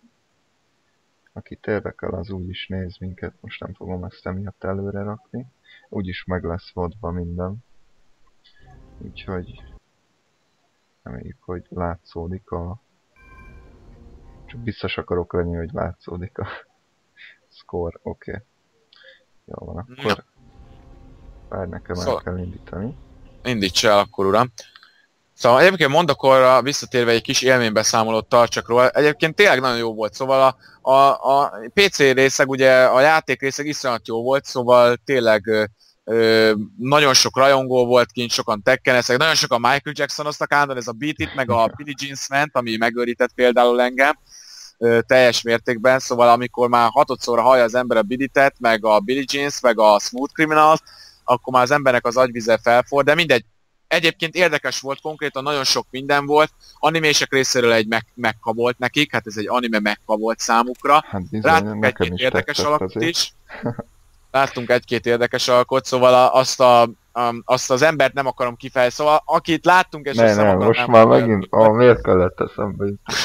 aki érdekel, az úgyis néz minket, most nem fogom ezt emiatt előre rakni. Úgyis meg lesz vodva minden. Úgyhogy Reméljük, hogy látszódik a... Csak biztos akarok lenni, hogy látszódik a score. Oké. Jó van, akkor... Várj, nekem el kell indítani. Indíts el akkor, uram. Szóval egyébként Mondakorra visszatérve egy kis élménybeszámolót tartsak róla. Egyébként tényleg nagyon jó volt, szóval a PC részeg, ugye a játék részeg iszonyat jó volt, szóval tényleg nagyon sok rajongó volt kint, sokan tekkeneszek, nagyon sokan Michael Jacksonoztak állandóan, ez a Beat It, meg a Billie Jean's ment, ami megőrített például engem teljes mértékben, szóval amikor már hatodszorra hallja az ember a Beat It-et, meg a Billie Jeans, meg a Smooth Criminal, akkor már az embernek az agyvize felford, de mindegy. Egyébként érdekes volt, konkrétan nagyon sok minden volt, animések részéről egy mekka volt nekik, hát ez egy anime mekka volt számukra. Hát bizony, láttunk egy-két érdekes alakot is. Láttunk egy-két érdekes alakot, szóval azt az embert nem akarom kifejezni, szóval akit láttunk és nem, most már megint, miért kellett eszembe?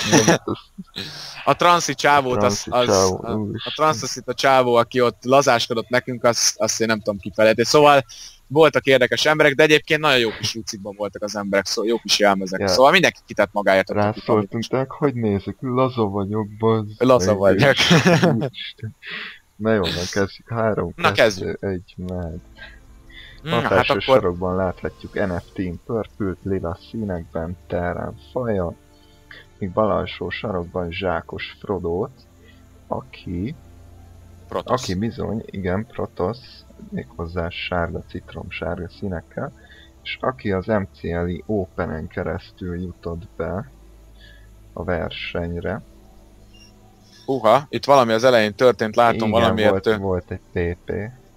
A transzi csávót, a transzaszita csávó, aki ott lazáskodott nekünk, azt én nem tudom kifejezni. Szóval voltak érdekes emberek, de egyébként nagyon jó kis lucikban voltak az emberek, szóval jó kis jelmezek. Yeah. Szóval mindenki kitett magáért. Rászóltunk, hogy nézzük, laza vagyok, bazd. Laza vagyok. Na jó, na kezdjük. 3, 2, 1, mehet. Hát akkor... sorokban láthatjuk NFT-n pörpült lila színekben Terán faja, míg bal alsó sarokban zsákos Frodót, aki bizony, igen, Protosz, méghozzá sárga, citromsárga színekkel, és aki az MCLI Open-en keresztül jutott be a versenyre. Itt valami az elején történt, látom. Igen, valamiért... volt egy PP.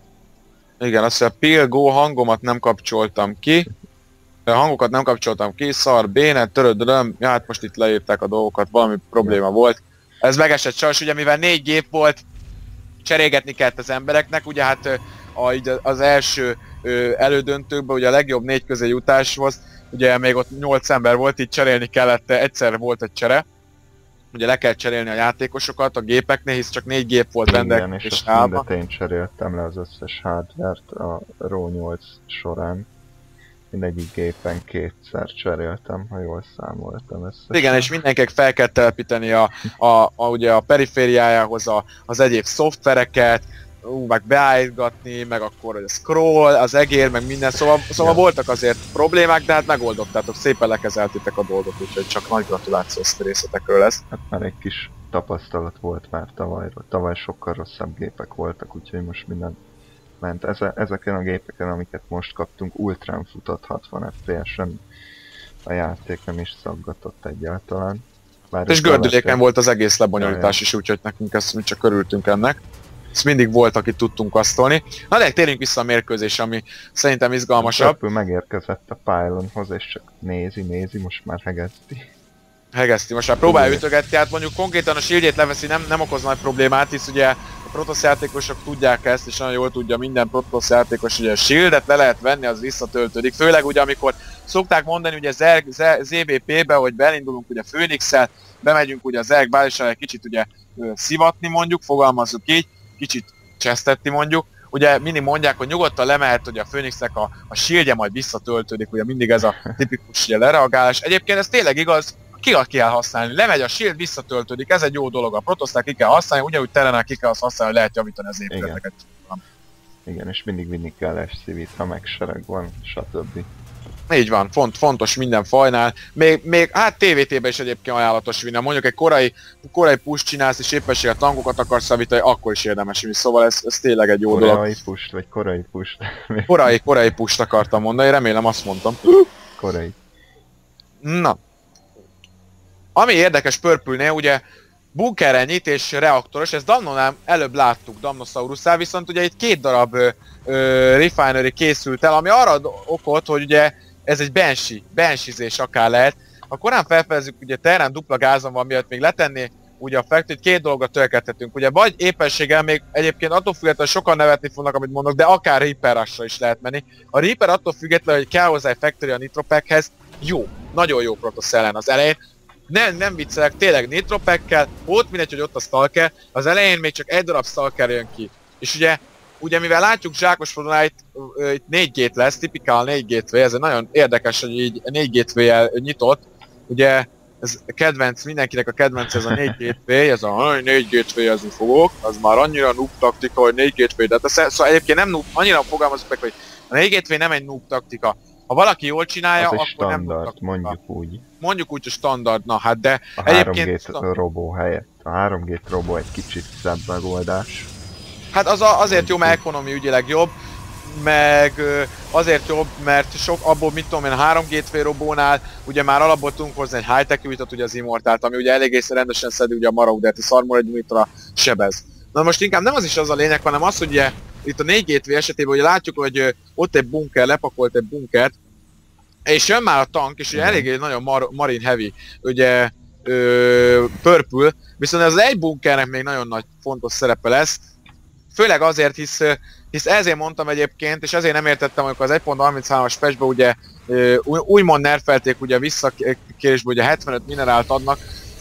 Igen, azt mondja, Pilgó hangomat nem kapcsoltam ki. Hangokat nem kapcsoltam ki, szar, bénet, törödöm. Ja, hát most itt leírták a dolgokat, valami probléma volt. Ez megesett sajnos, ugye mivel 4 gép volt, cserélgetni kellett az embereknek, ugye hát az első elődöntőkben, ugye a legjobb 4 közé jutáshoz, ugye még ott 8 ember volt, így cserélni kellett, egyszer volt egy csere. Ugye le kell cserélni a játékosokat a gépeknél, hisz csak 4 gép volt rendelkezésre. Igen, és én cseréltem le az összes hardware-t a Raw 8 során. Mindegyik gépen 2-szer cseréltem, ha jól számoltam összesen. Igen, és mindenkinek fel kell telepíteni ugye a perifériájához az egyéb szoftvereket, meg beállítgatni, meg akkor a scroll, az egér, meg minden, szóval voltak azért problémák, de hát megoldottátok, szépen lekezeltétek a dolgot, úgyhogy csak nagy gratulációs részletekről lesz. Hát már egy kis tapasztalat volt már tavalyról. Tavaly sokkal rosszabb gépek voltak, úgyhogy most minden ment. Ezeken a gépeken, amiket most kaptunk, ultrán futott 60 FPS-en, a játék nem is szaggatott egyáltalán. És gördüléken volt az egész lebonyolítás is, úgyhogy nekünk ezt mi csak örültünk ennek. Ezt mindig volt, akit tudtunk kasztolni. Na de térjünk vissza a mérkőzésre, ami szerintem izgalmasabb. A megérkezett a pylonhoz, és csak nézi, most már hegeszti. Most már próbálja ütögetni, hát mondjuk konkrétan a shieldjét leveszi, nem okoz nagy problémát, hisz ugye a Protoss játékosok tudják ezt, és nagyon jól tudja minden Protoss játékos, hogy a shieldet le lehet venni, az visszatöltődik. Főleg ugye amikor szokták mondani ugye ZBP-be, hogy belindulunk ugye Phoenix-szel, bemegyünk ugye az Zerg bázisra egy kicsit ugye szivatni mondjuk, fogalmazzuk így, kicsit csesztetni mondjuk. Ugye mindig mondják, hogy nyugodtan lemehet, hogy a Phoenixnek a shieldje majd visszatöltődik, ugye mindig ez a tipikus lereagálás. Egyébként ez tényleg igaz, ki kell használni. Lemegy a shield, visszatöltődik, ez egy jó dolog. A Protosznál ki kell használni, ugyanúgy Terránál ki kell azt használni, hogy lehet javítani az épületeket. Igen, és mindig vinni kell SCV-t, ha meg sereg van, stb. Így van, fontos minden fajnál. Még hát TVT-ben is egyébként ajánlatos vinni. Mondjuk egy korai push csinálsz, és éppenséggel tankokat akarsz javítani, akkor is érdemes vinni. Szóval ez tényleg egy jó dolog. Korai push, vagy korai push? Korai push akartam mondani, remélem azt mondtam. Korai. Na. Ami érdekes Purple-nél, ugye bunkerrel nyit és reaktoros, ezt Damnonál előbb láttuk, Damnosaurusnál, viszont ugye itt 2 darab refinery készült el, ami arra ad okot, hogy ugye ez egy benchizés akár lehet. Ha korán felfedezzük, ugye Terrán dupla gázon van, miatt még letenni ugye a factory-t, 2 dologra törekedhetünk. Ugye vagy éppenséggel még egyébként attól függetlenül sokan nevetni fognak, amit mondok, de akár Reaper Rush-ra is lehet menni. A Reaper attól függetlenül, hogy kell hozzá egy factory a Nitropackhez, jó, nagyon jó Protoss ellen az elején. Nem viccelek, tényleg Nitropackkel, ott mindegy, hogy ott a Stalker, az elején még csak 1 darab Stalker jön ki. És ugye mivel látjuk Zsákos Frodónál itt 4 gate lesz, tipikál 4 gateway, ez nagyon érdekes, hogy így 4 gateway-el nyitott, ugye ez kedvenc, mindenkinek a kedvenc ez a 4 gateway, ez a 4 gateway-ezni fogok, az már annyira noob taktika, hogy 4 gateway, de szóval egyébként nem noob, annyira fogalmazok meg, hogy a 4 gateway nem egy noob taktika. Ha valaki jól csinálja, az akkor nem standard, noob taktika. mondjuk úgy. Mondjuk úgy, hogy standard, na hát de A egyébként... 3 gate robó helyett. A 3 gate robó egy kicsit szebb megoldás. Hát az azért jó, mert economy ügyileg jobb, meg azért jobb, mert sok abból, mit tudom én, a 3 gateway robónál ugye már alapból tudunk hozni egy high-tech újtat, ugye az Immortalt, ami ugye eléggé rendesen szedi ugye a Maraudert, és Armor egy unitra sebez. Na most inkább nem az is az a lényeg, hanem az, hogy ugye itt a 4 gateway esetében ugye látjuk, hogy ott egy bunker, lepakolt egy bunkert, és jön már a tank, és ugye eléggé nagyon marine heavy, ugye Purple, viszont ez az egy bunkernek még nagyon nagy fontos szerepe lesz, főleg azért, hisz ezért mondtam egyébként, és ezért nem értettem, amikor az 1.33-as patchbe ugye úgymond nerfelték ugye visszakérésbe, ugye 75 minerált adnak,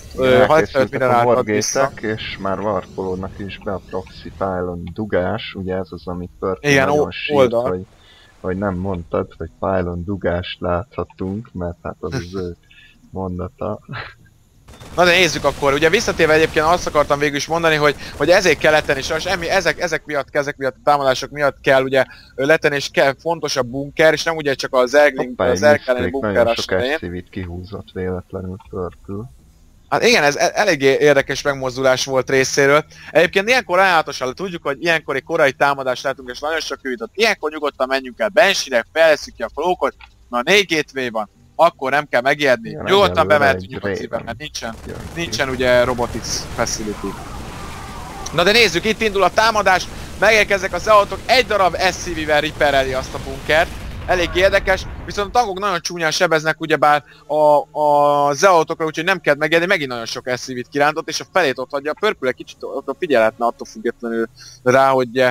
75 minerált ad vissza. És már warpolódnak is be a proxy pylon dugás, ugye ez az, amit Purple igen, nagyon sírt, hogy nem mondtad, hogy pylon dugást láthatunk, mert hát az az ő mondata. Na de nézzük akkor, ugye visszatérve egyébként azt akartam végül is mondani, hogy ezért kell letenni, és ezek miatt a támadások miatt kell ugye letenni, és kell fontos a bunker, és nem ugye csak az Erkelen bunker nagyon sok SCV-t kihúzott véletlenül Purple. Hát igen, ez eléggé érdekes megmozdulás volt részéről. Egyébként ilyenkor ajánlatosan tudjuk, hogy ilyenkor egy korai támadást látunk, és nagyon sok jutott. Ilyenkor nyugodtan menjünk el Banshee-re, fejlesztjük ki a flókot, na 4 gateway van, akkor nem kell megijedni. Ja, nyugodtan bemehetünk nyugodt szívben, mert nincsen ugye robotics facility. Na de nézzük, itt indul a támadás, megérkeznek a Zealotok, egy darab SCV-vel ripereli azt a bunkert. Elég érdekes, viszont a tankok nagyon csúnyán sebeznek ugyebár a Zealotokra, úgyhogy nem kell megijedni, megint nagyon sok SCV-t kirántott, és a felét ott hagyja. A Purple egy kicsit ott figyelhetne attól függetlenül rá, hogy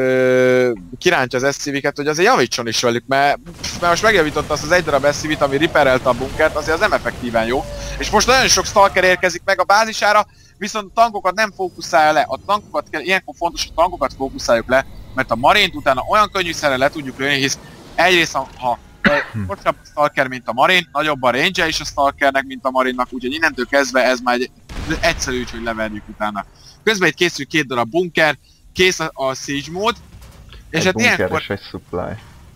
kirántja az SCV-ket, hogy azért javítson is velük, mert most megjavította azt az egy darab SCV-t, ami riperelte a bunkert, azért az nem effektíven jó. És most nagyon sok Stalker érkezik meg a bázisára, viszont a tankokat nem fókuszálja le. A tankokat kell, ilyenkor fontos, hogy a tankokat fókuszáljuk le, mert a Marine-t utána olyan könnyűszerrel le tudjuk lőni, hisz egyrészt ha gyorsabb a Stalker, mint a Marine, nagyobb a range is a Stalkernek, mint a Marine-nak, úgyhogy innentől kezdve ez már egyszerű, hogy leverjük utána. Közben itt készül 2 darab bunker, kész a siege mód, és hát ilyenkor... és egy supply.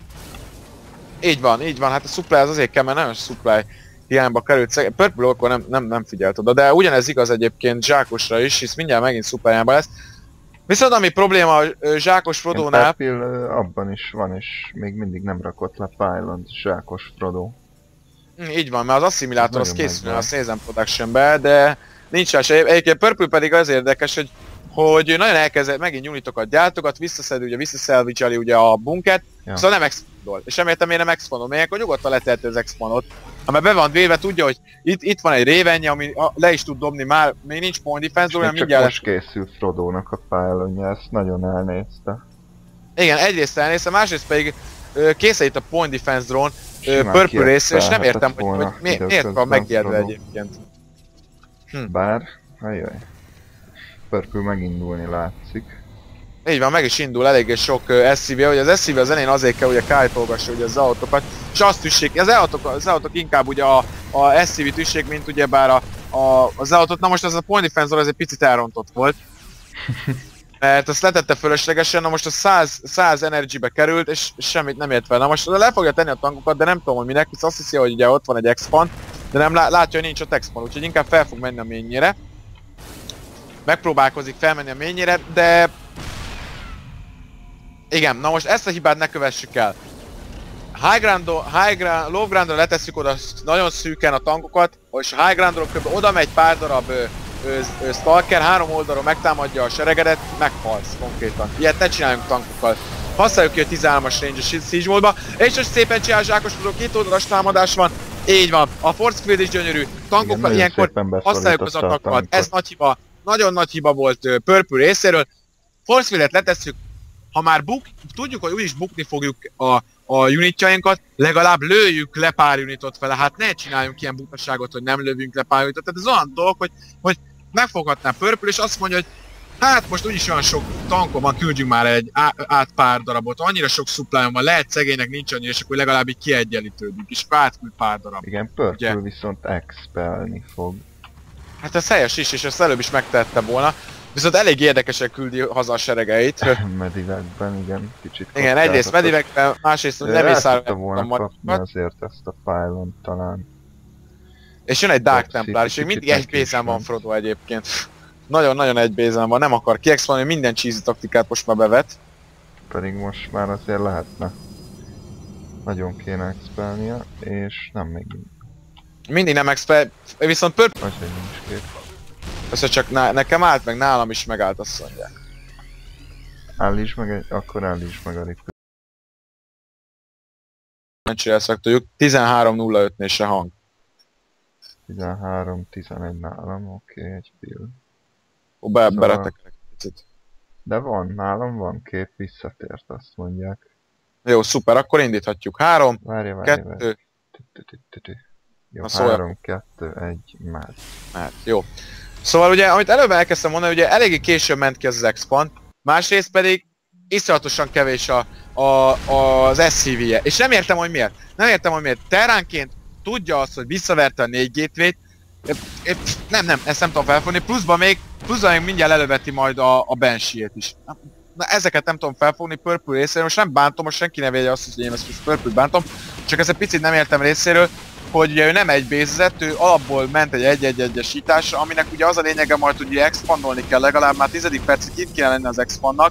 Így van, hát a supply az azért kell, mert nagyon supply hiányba került. Purple akkor nem figyelt oda, de ugyanez igaz egyébként Zsákosra is, hisz mindjárt megint supplyába lesz. Viszont ami probléma a Zsákos Frodónál... Purple abban is van, és még mindig nem rakott le pylont Zsákos Frodo. Így van, mert az asszimilátor az készül a Season Production-be, de nincs rá se. Egyébként Purple pedig az érdekes, hogy nagyon elkezdett megint unitokat gyártogat, visszaszedi, ugye visszaszelvicsali ugye a bunkert, ja. Szóval nem expandol. És nem értem, miért nem expandol, mert ilyenkor nyugodtan letehető az expandot. Ha már be van véve, tudja, hogy itt van egy révenje, ami le is tud dobni, már még nincs point defense, olyan mindjárt... most készült Frodónak a pylonja, ezt nagyon elnézte. Igen, egyrészt elnézte, másrészt pedig készen itt a point defense drone Purple részről, és nem értem, hogy miért van megijedve egyébként. Bár, ajaj. Purple megindulni látszik. Így van, meg is indul eléggé sok SCV, hogy az SCV az elején azért kell, hogy kite-olgassa ugye a Zealotokat, és azt tüssék, az Zealotok inkább ugye a SCV tüssék, mint ugyebár a Zealotot. Na most az a point defense ez egy picit elrontott volt. Mert azt letette fölöslegesen, na most a 100 energy-be került, és semmit nem ért fel. Na most le fogja tenni a tankokat, de nem tudom, hogy minek, hisz azt hiszi, hogy ugye ott van egy expand, de nem látja, hogy nincs ott expand, úgyhogy inkább fel fog menni a mainjére. Megpróbálkozik felmenni a mainjére, de... Igen, na most ezt a hibát ne kövessük el. Low groundra letesszük oda nagyon szűken a tankokat, és a high groundról kb. Oda megy pár darab Stalker, 3 oldalról megtámadja a seregedet, meghalsz konkrétan. Ilyet ne csináljunk tankokkal. Használjuk ki a 13-as range-es siege módba, és most szépen csinál Zsákos Frodó, 2 oldalas támadás van. Így van, a force field is gyönyörű, tankokkal ilyenkor használjuk az attackokat, ez nagy hiba, nagyon nagy hiba volt Purple részéről. Force fieldet letesszük, ha már tudjuk, hogy úgyis bukni fogjuk a unitjainkat, legalább lőjük le pár unitot vele, hát ne csináljunk ilyen butaságot, hogy nem lövünk le pár unitot, tehát ez olyan dolog, hogy megfoghatná Purple és azt mondja, hogy Hát most úgyis olyan sok tankom van, küldjünk már át pár darabot. Annyira sok supply van, lehet szegénynek nincs annyi, és akkor legalább így kiegyenlítődünk, és átküld pár darab. Igen, Purple viszont expelni fog. Hát ez helyes is, és ezt előbb is megtehette volna. Viszont elég érdekesen küldi haza a seregeit. Medivekben, igen, kicsit. Igen, egyrészt medivekben, másrészt nem is volna kapni azért ezt a pylon talán. És jön egy Dark Templar, és mindig egy bézen van Frodo egyébként. Nagyon-nagyon egy bézen van, nem akar kiexpandolni, minden cheesy taktikát most már bevet. Pedig most már azért lehetne. Nagyon kéne expelnia, és nem még mindig nem expel, viszont Purple... Vagy hogy nincs kép. Össze csak nekem állt, meg nálam is megállt, azt mondják. Állíts meg akkor állíts meg a ripet. Mencsére ezt megtudjuk, 13.05-nél se hang. 13-11 nálam, oké, egy pill. Beretek egy picit. De van, nálam van kép, visszatért, azt mondják. Jó, szuper, akkor indíthatjuk. 3, várj, 2... Jó, 3, 2, 1, már. Jó. Szóval ugye, amit előbb elkezdtem mondani, ugye eléggé későn ment ki az expand, másrészt pedig iszonyatosan kevés az SCV-je. És nem értem, hogy miért. Terránként tudja azt, hogy visszaverte a 4 gateway-t. Nem, ezt nem tudom felfogni. Pluszban még mindjárt előveti majd a Banshee-ét is. Na ezeket nem tudom felfogni Purple részéről. Most nem bántom, most senki ne vegye azt, hogy én ezt most Purple bántom. Csak ezt egy picit nem értem részéről, hogy ugye ő nem egy base-zett, ő alapból ment egy 1-1-1-esításra, aminek ugye az a lényege majd, hogy ugye expandolni kell, legalább már 10. percig itt kéne lenni az expandnak,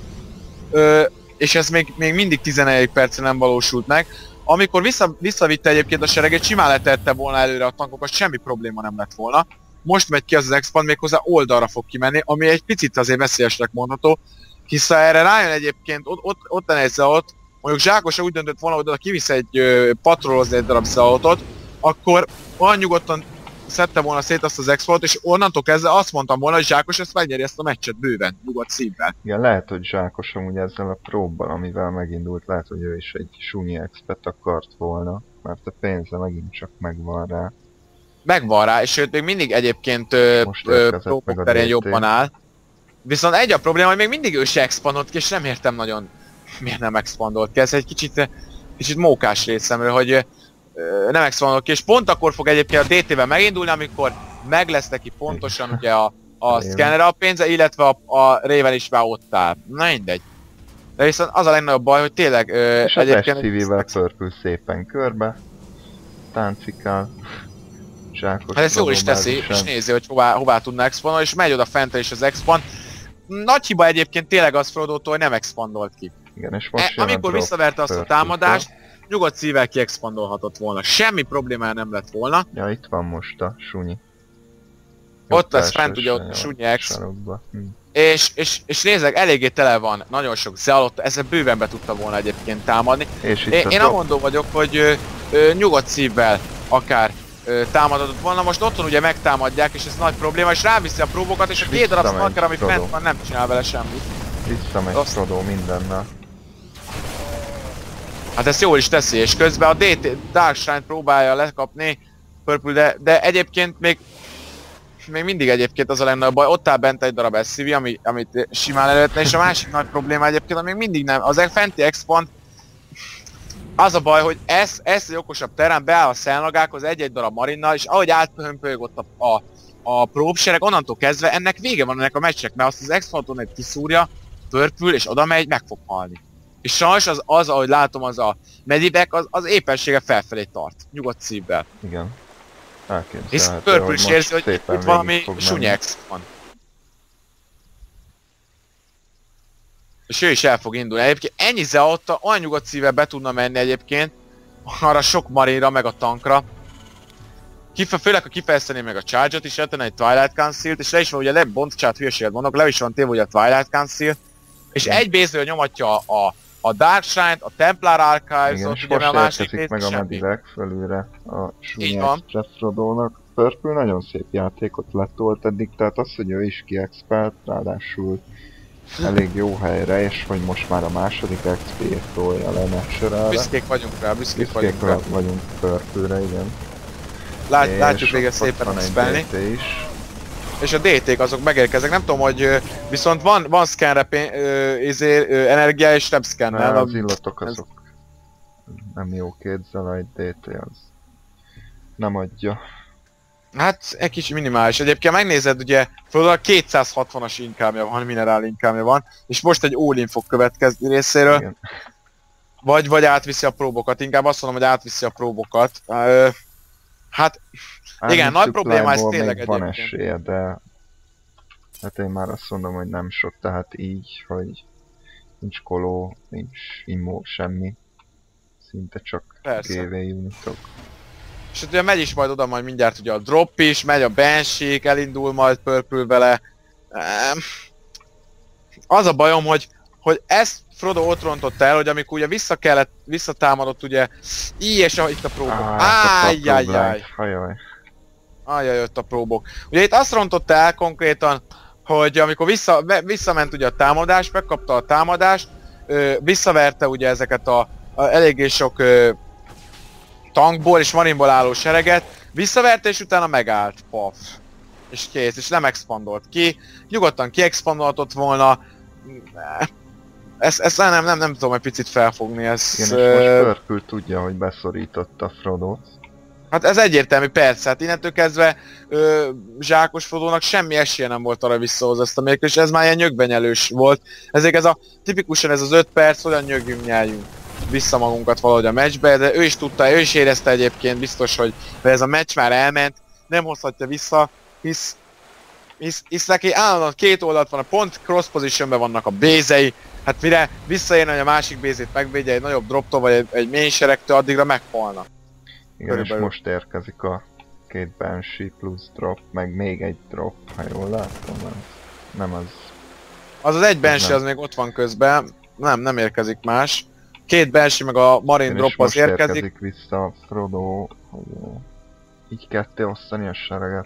és ez még mindig 11. percre nem valósult meg. Amikor visszavitte egyébként a seregét, simán letette volna előre a tankokat, semmi probléma nem lett volna. Most megy ki az expand, méghozzá oldalra fog kimenni, ami egy picit azért veszélyesnek mondható, hiszen erre rájön egyébként, ott lenne egy Zealot, mondjuk Zsákosa úgy döntött volna, hogy oda kivisz egy patrolozni egy darab Zealotot, akkor olyan nyugodtan szedte volna szét azt az export, és onnantól kezdve azt mondtam volna, hogy Zsákos ezt megnyeri ezt a meccset bőven, nyugodt szívvel. Igen, lehet, hogy Zsákos amúgy ezzel a próbbal, amivel megindult, lehet, hogy ő is egy sunyi expert akart volna, mert a pénze megint csak megvan rá. Megvan rá, és sőt még mindig egyébként próbok terén jobban áll. Viszont egy a probléma, hogy még mindig ő se expandolt ki, és nem értem nagyon miért nem expandolt ki. Ez egy kicsit mókás részemről, hogy nem expandolt ki, és pont akkor fog egyébként a DT-vel megindulni, amikor meg lesz neki pontosan ugye a szkennerre a pénze, illetve a Raven is már ott áll. Na mindegy. De viszont az a legnagyobb baj, hogy tényleg és egyébként... És a SCV-vel Purple szépen körbe, táncikál, Zsákos. Hát ezt jól is teszi, és nézi, hogy hová tudna expandolni, és megy oda fentre is az expand. Nagy hiba egyébként tényleg az Frodo-tól, hogy nem expandolt ki. Igen, és most amikor visszaverte azt a támadást, nyugodt szívvel kiexpandolhatott volna. Semmi problémája nem lett volna. Ja, itt van most a sunyi. Ott lesz fent ugye ott a sunyi ex. És nézzek, eléggé tele van, nagyon sok Zealot, ezzel bőven be tudta volna egyébként támadni. Én amondó vagyok, hogy nyugodt szívvel akár támadott volna, most otthon ugye megtámadják, és ez nagy probléma, és ráviszi a próbokat, és a két darab stalker, ami fent van, nem csinál vele semmit. Visszamegy Frodo mindennel. Hát ezt jól is teszi, és közben a Dark Shrine próbálja lekapni Purple, de egyébként még mindig egyébként az a lenne a baj, ott áll bent egy darab SCV, amit simán előhetne, és a másik nagy probléma egyébként, ami még mindig nem, az fenti expand, az a baj, hogy ez egy okosabb terán beáll a szelnagákhoz egy-egy darab marinnal, és ahogy átpöhömpölyög ott a próbsereg, onnantól kezdve ennek vége van ennek a meccsnek, mert azt az expandon egy kiszúrja, Purple, és oda megy, meg fog halni. És sajnos az ahogy látom, az a medivek, az éppensége felfelé tart, nyugodt szívvel. Igen. És Purple is érzi, hogy itt valami sunyex van. És ő is el fog indulni. Egyébként ennyi Zealottal olyan nyugodt szívvel be tudna menni egyébként, arra sok marinra, meg a tankra. Főleg, ha kifejeztené meg a charge-ot is, eltenne egy Twilight Council-t, és le is van, ugye bocsánat, hülyeséget mondok, le is van téve ugye a Twilight Council, és egy base-ről nyomatja a Dark Shrine-t, a Templar Archives-ot, ugye a másik rész meg a medivek fölülre a Sunyi Express Frodo-nak. Purple nagyon szép játékot letolt eddig, tehát az, hogy ő is kiexpert, ráadásul elég jó helyre, és hogy most már a második XP-t tolja le Natural-re. Büszkék vagyunk rá, büszkék vagyunk Purple-re, igen. Látjuk végre szépen a spellni. is. és a DT-k azok megérkeznek. Nem tudom, hogy viszont van szkánre energia és nem szkánnál. Az illatok azok nem jó kézzel, egy DT az nem adja. Hát egy kis minimális. Egyébként megnézed, ugye földön 260-as inkámja van, minerál inkámja van, és most egy all-in fog következni részéről. Igen. Vagy átviszi a próbokat, inkább azt mondom, hogy átviszi a próbokat. Hát igen, nagy probléma ez tényleg még van egyébként. esélye, de hát én már azt mondom, hogy nem sok, tehát így, hogy nincs koló, nincs immo, semmi. Szinte csak Persze. GV unitok. És ugye megy is majd oda majd mindjárt ugye a drop is, megy a Banshee, elindul majd Purple vele. Az a bajom, hogy ezt Frodo ott rontott el, hogy amikor ugye visszatámadott ugye, és itt a próbok. Ájjajjaj. Ajjaj, jött a próbok. Ugye itt azt rontotta el konkrétan, hogy amikor visszament ugye a támadás, megkapta a támadást, visszaverte ugye ezeket a eléggé sok tankból és marinból álló sereget, visszaverte és utána megállt, paf. És kész, és nem expandolt ki, nyugodtan kiexpandolhatott volna. Ezt nem tudom egy picit felfogni, ezt... Igen, és most Purple tudja, hogy beszorította Frodót. Hát ez egyértelmű, persze, hát innentől kezdve Zsákos Frodónak semmi esélye nem volt arra visszahozni ezt a mérkőzést, és ez már ilyen nyögbenyelős volt. Ezért ez tipikusan ez az 5 perc, hogyan nyögjünk, nyeljünk vissza magunkat valahogy a meccsbe, de ő is tudta, ő is érezte egyébként biztos, hogy ez a meccs már elment, nem hozhatja vissza, hisz neki állandóan két oldalt van, a pont cross positionben vannak a bézei, hát mire visszaérne, hogy a másik bézét megvédje egy nagyobb droptól vagy egy mély seregtől, addigra meghalna. Igen, és most érkezik a két Banshee plusz drop, meg még egy drop, ha jól látom, nem az... Az egy Banshee az még ott van közben, nem érkezik más. Két Banshee meg a Marine drop az érkezik. Vissza Frodo, hogy így ketté osztani a sereget.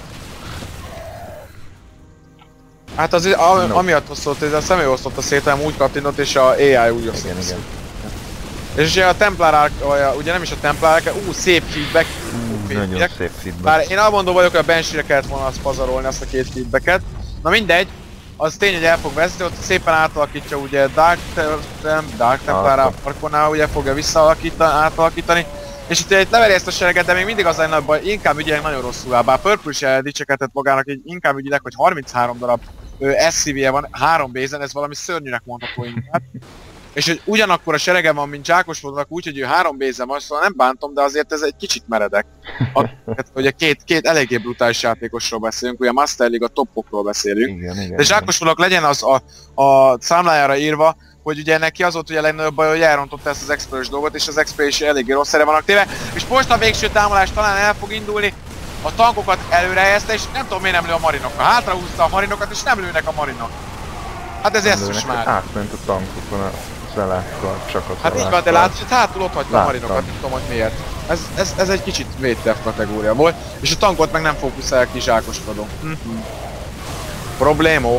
Hát az amiatt osztott, ez a személy osztotta szét, hanem úgy kattintott és a AI úgy osztott. Igen. És ugye a Templar ugye nem is a Templar szép feedback. Nagyon szép feedback. Bár én abban vagyok, hogy a Banshee-re kellett volna azt pazarolni, azt a két feedbacket. Na mindegy, az tény, hogy el fog veszni, ott szépen átalakítja ugye Dark Templar Arkonál, ugye fogja átalakítani. És itt leveri ezt a sereget, de még mindig az lenne a baj, inkább ügyileg nagyon rosszul áll. Bár Purple se dicsekedett magának, így inkább ügyileg, hogy 33 darab SCV-je van 3 base-en, ez valami szörnyűnek mondható inkább. És hogy ugyanakkor a serege van, mint Zsákos Frodónak, úgyhogy ő 3 base-en van, szóval nem bántom, de azért ez egy kicsit meredek. Ugye két eléggé brutális játékosról beszélünk, ugye Master League a topokról beszélünk. Igen, de Zsákos Frodónak legyen az a számlájára írva, hogy ugye neki az volt ugye a legnagyobb baj, hogy elrontotta ezt az Explorer dolgot, és az Explorer eléggé rossz helyre vannak téve. És most a végső támadás talán el fog indulni, a tankokat előre helyezte, és nem tudom miért nem lő a marinokra. Hátrahúzta a marinokat, és nem lőnek a marinok. Hát ez eszes már. Átment a tankokon az elákkal, csak az hát így van, de látsz, hogy hátul ott hagyta a marinokat, nem tudom, hogy miért. Ez egy kicsit VTF kategória volt, és a tankot meg nem fókuszálja ki Zsákos Frodó. Problémó.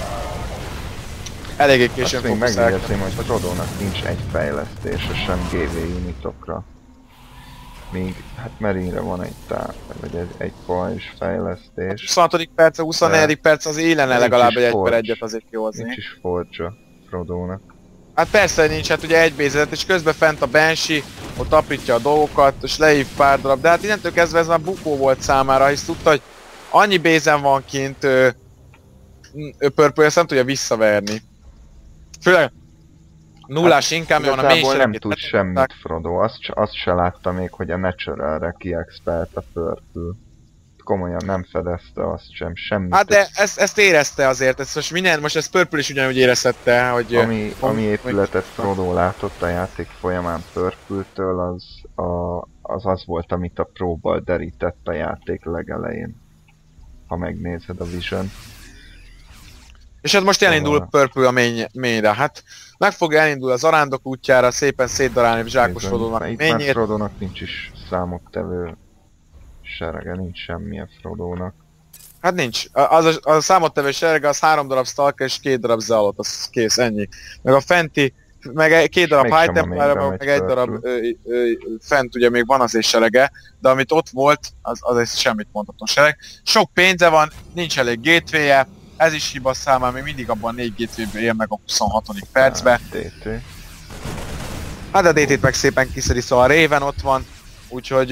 Eléggé későn fókuszálják. Azt még megjegyezném, hogy Frodónak nincs egy fejlesztése sem GV unitokra. Míg hát Marine-re van egy pajzs fejlesztés. 26. perc, a 24. perc az élene legalább egy 1/1-et azért kihozni. Nincs is forge Frodónak. Hát persze, hogy nincs, hát ugye egy bézet, és közben fent a Banshee, ott aprítja a dolgokat, és leív pár darab, de hát innentől kezdve ez már bukó volt számára, hisz tudta, hogy annyi bézen van kint, Purple ezt nem tudja visszaverni. Főleg nullás income van a mélységét. Nem tud semmit Frodo, azt se látta még, hogy a Natural-re kiexpelt a Purple. Komolyan nem fedezte azt sem, semmit. Hát de ezt érezte azért, most ez Purple is ugyanúgy érezhette, hogy... Ami épületet Frodo látott a játék folyamán Purple-től, az volt, amit a próbal derített a játék legelején. Ha megnézed a Vision. És hát most elindul Purple a mainre, hát meg fog elindul az arándok útjára, szépen szétdarálni Zsákos Frodónak mainjét. Frodónak nincs is számottevő serege, nincs semmilyen Frodónak. Hát nincs. A számottevő serege az 3 darab Stalker és 2 darab Zealot, az kész, ennyi. Meg a fenti meg két darab mégsem High a Templar, mainra meg megy egy darab Purple. fent ugye még van azért serege, de amit ott volt, az egy semmit mondható sereg. Sok pénze van, nincs elég gateway-je, ez is hiba számára, még mindig abban 4 gateway-ből él meg a 26. percbe. DT. Hát a DT-t meg szépen kiszedi, szóval a Raven ott van, úgyhogy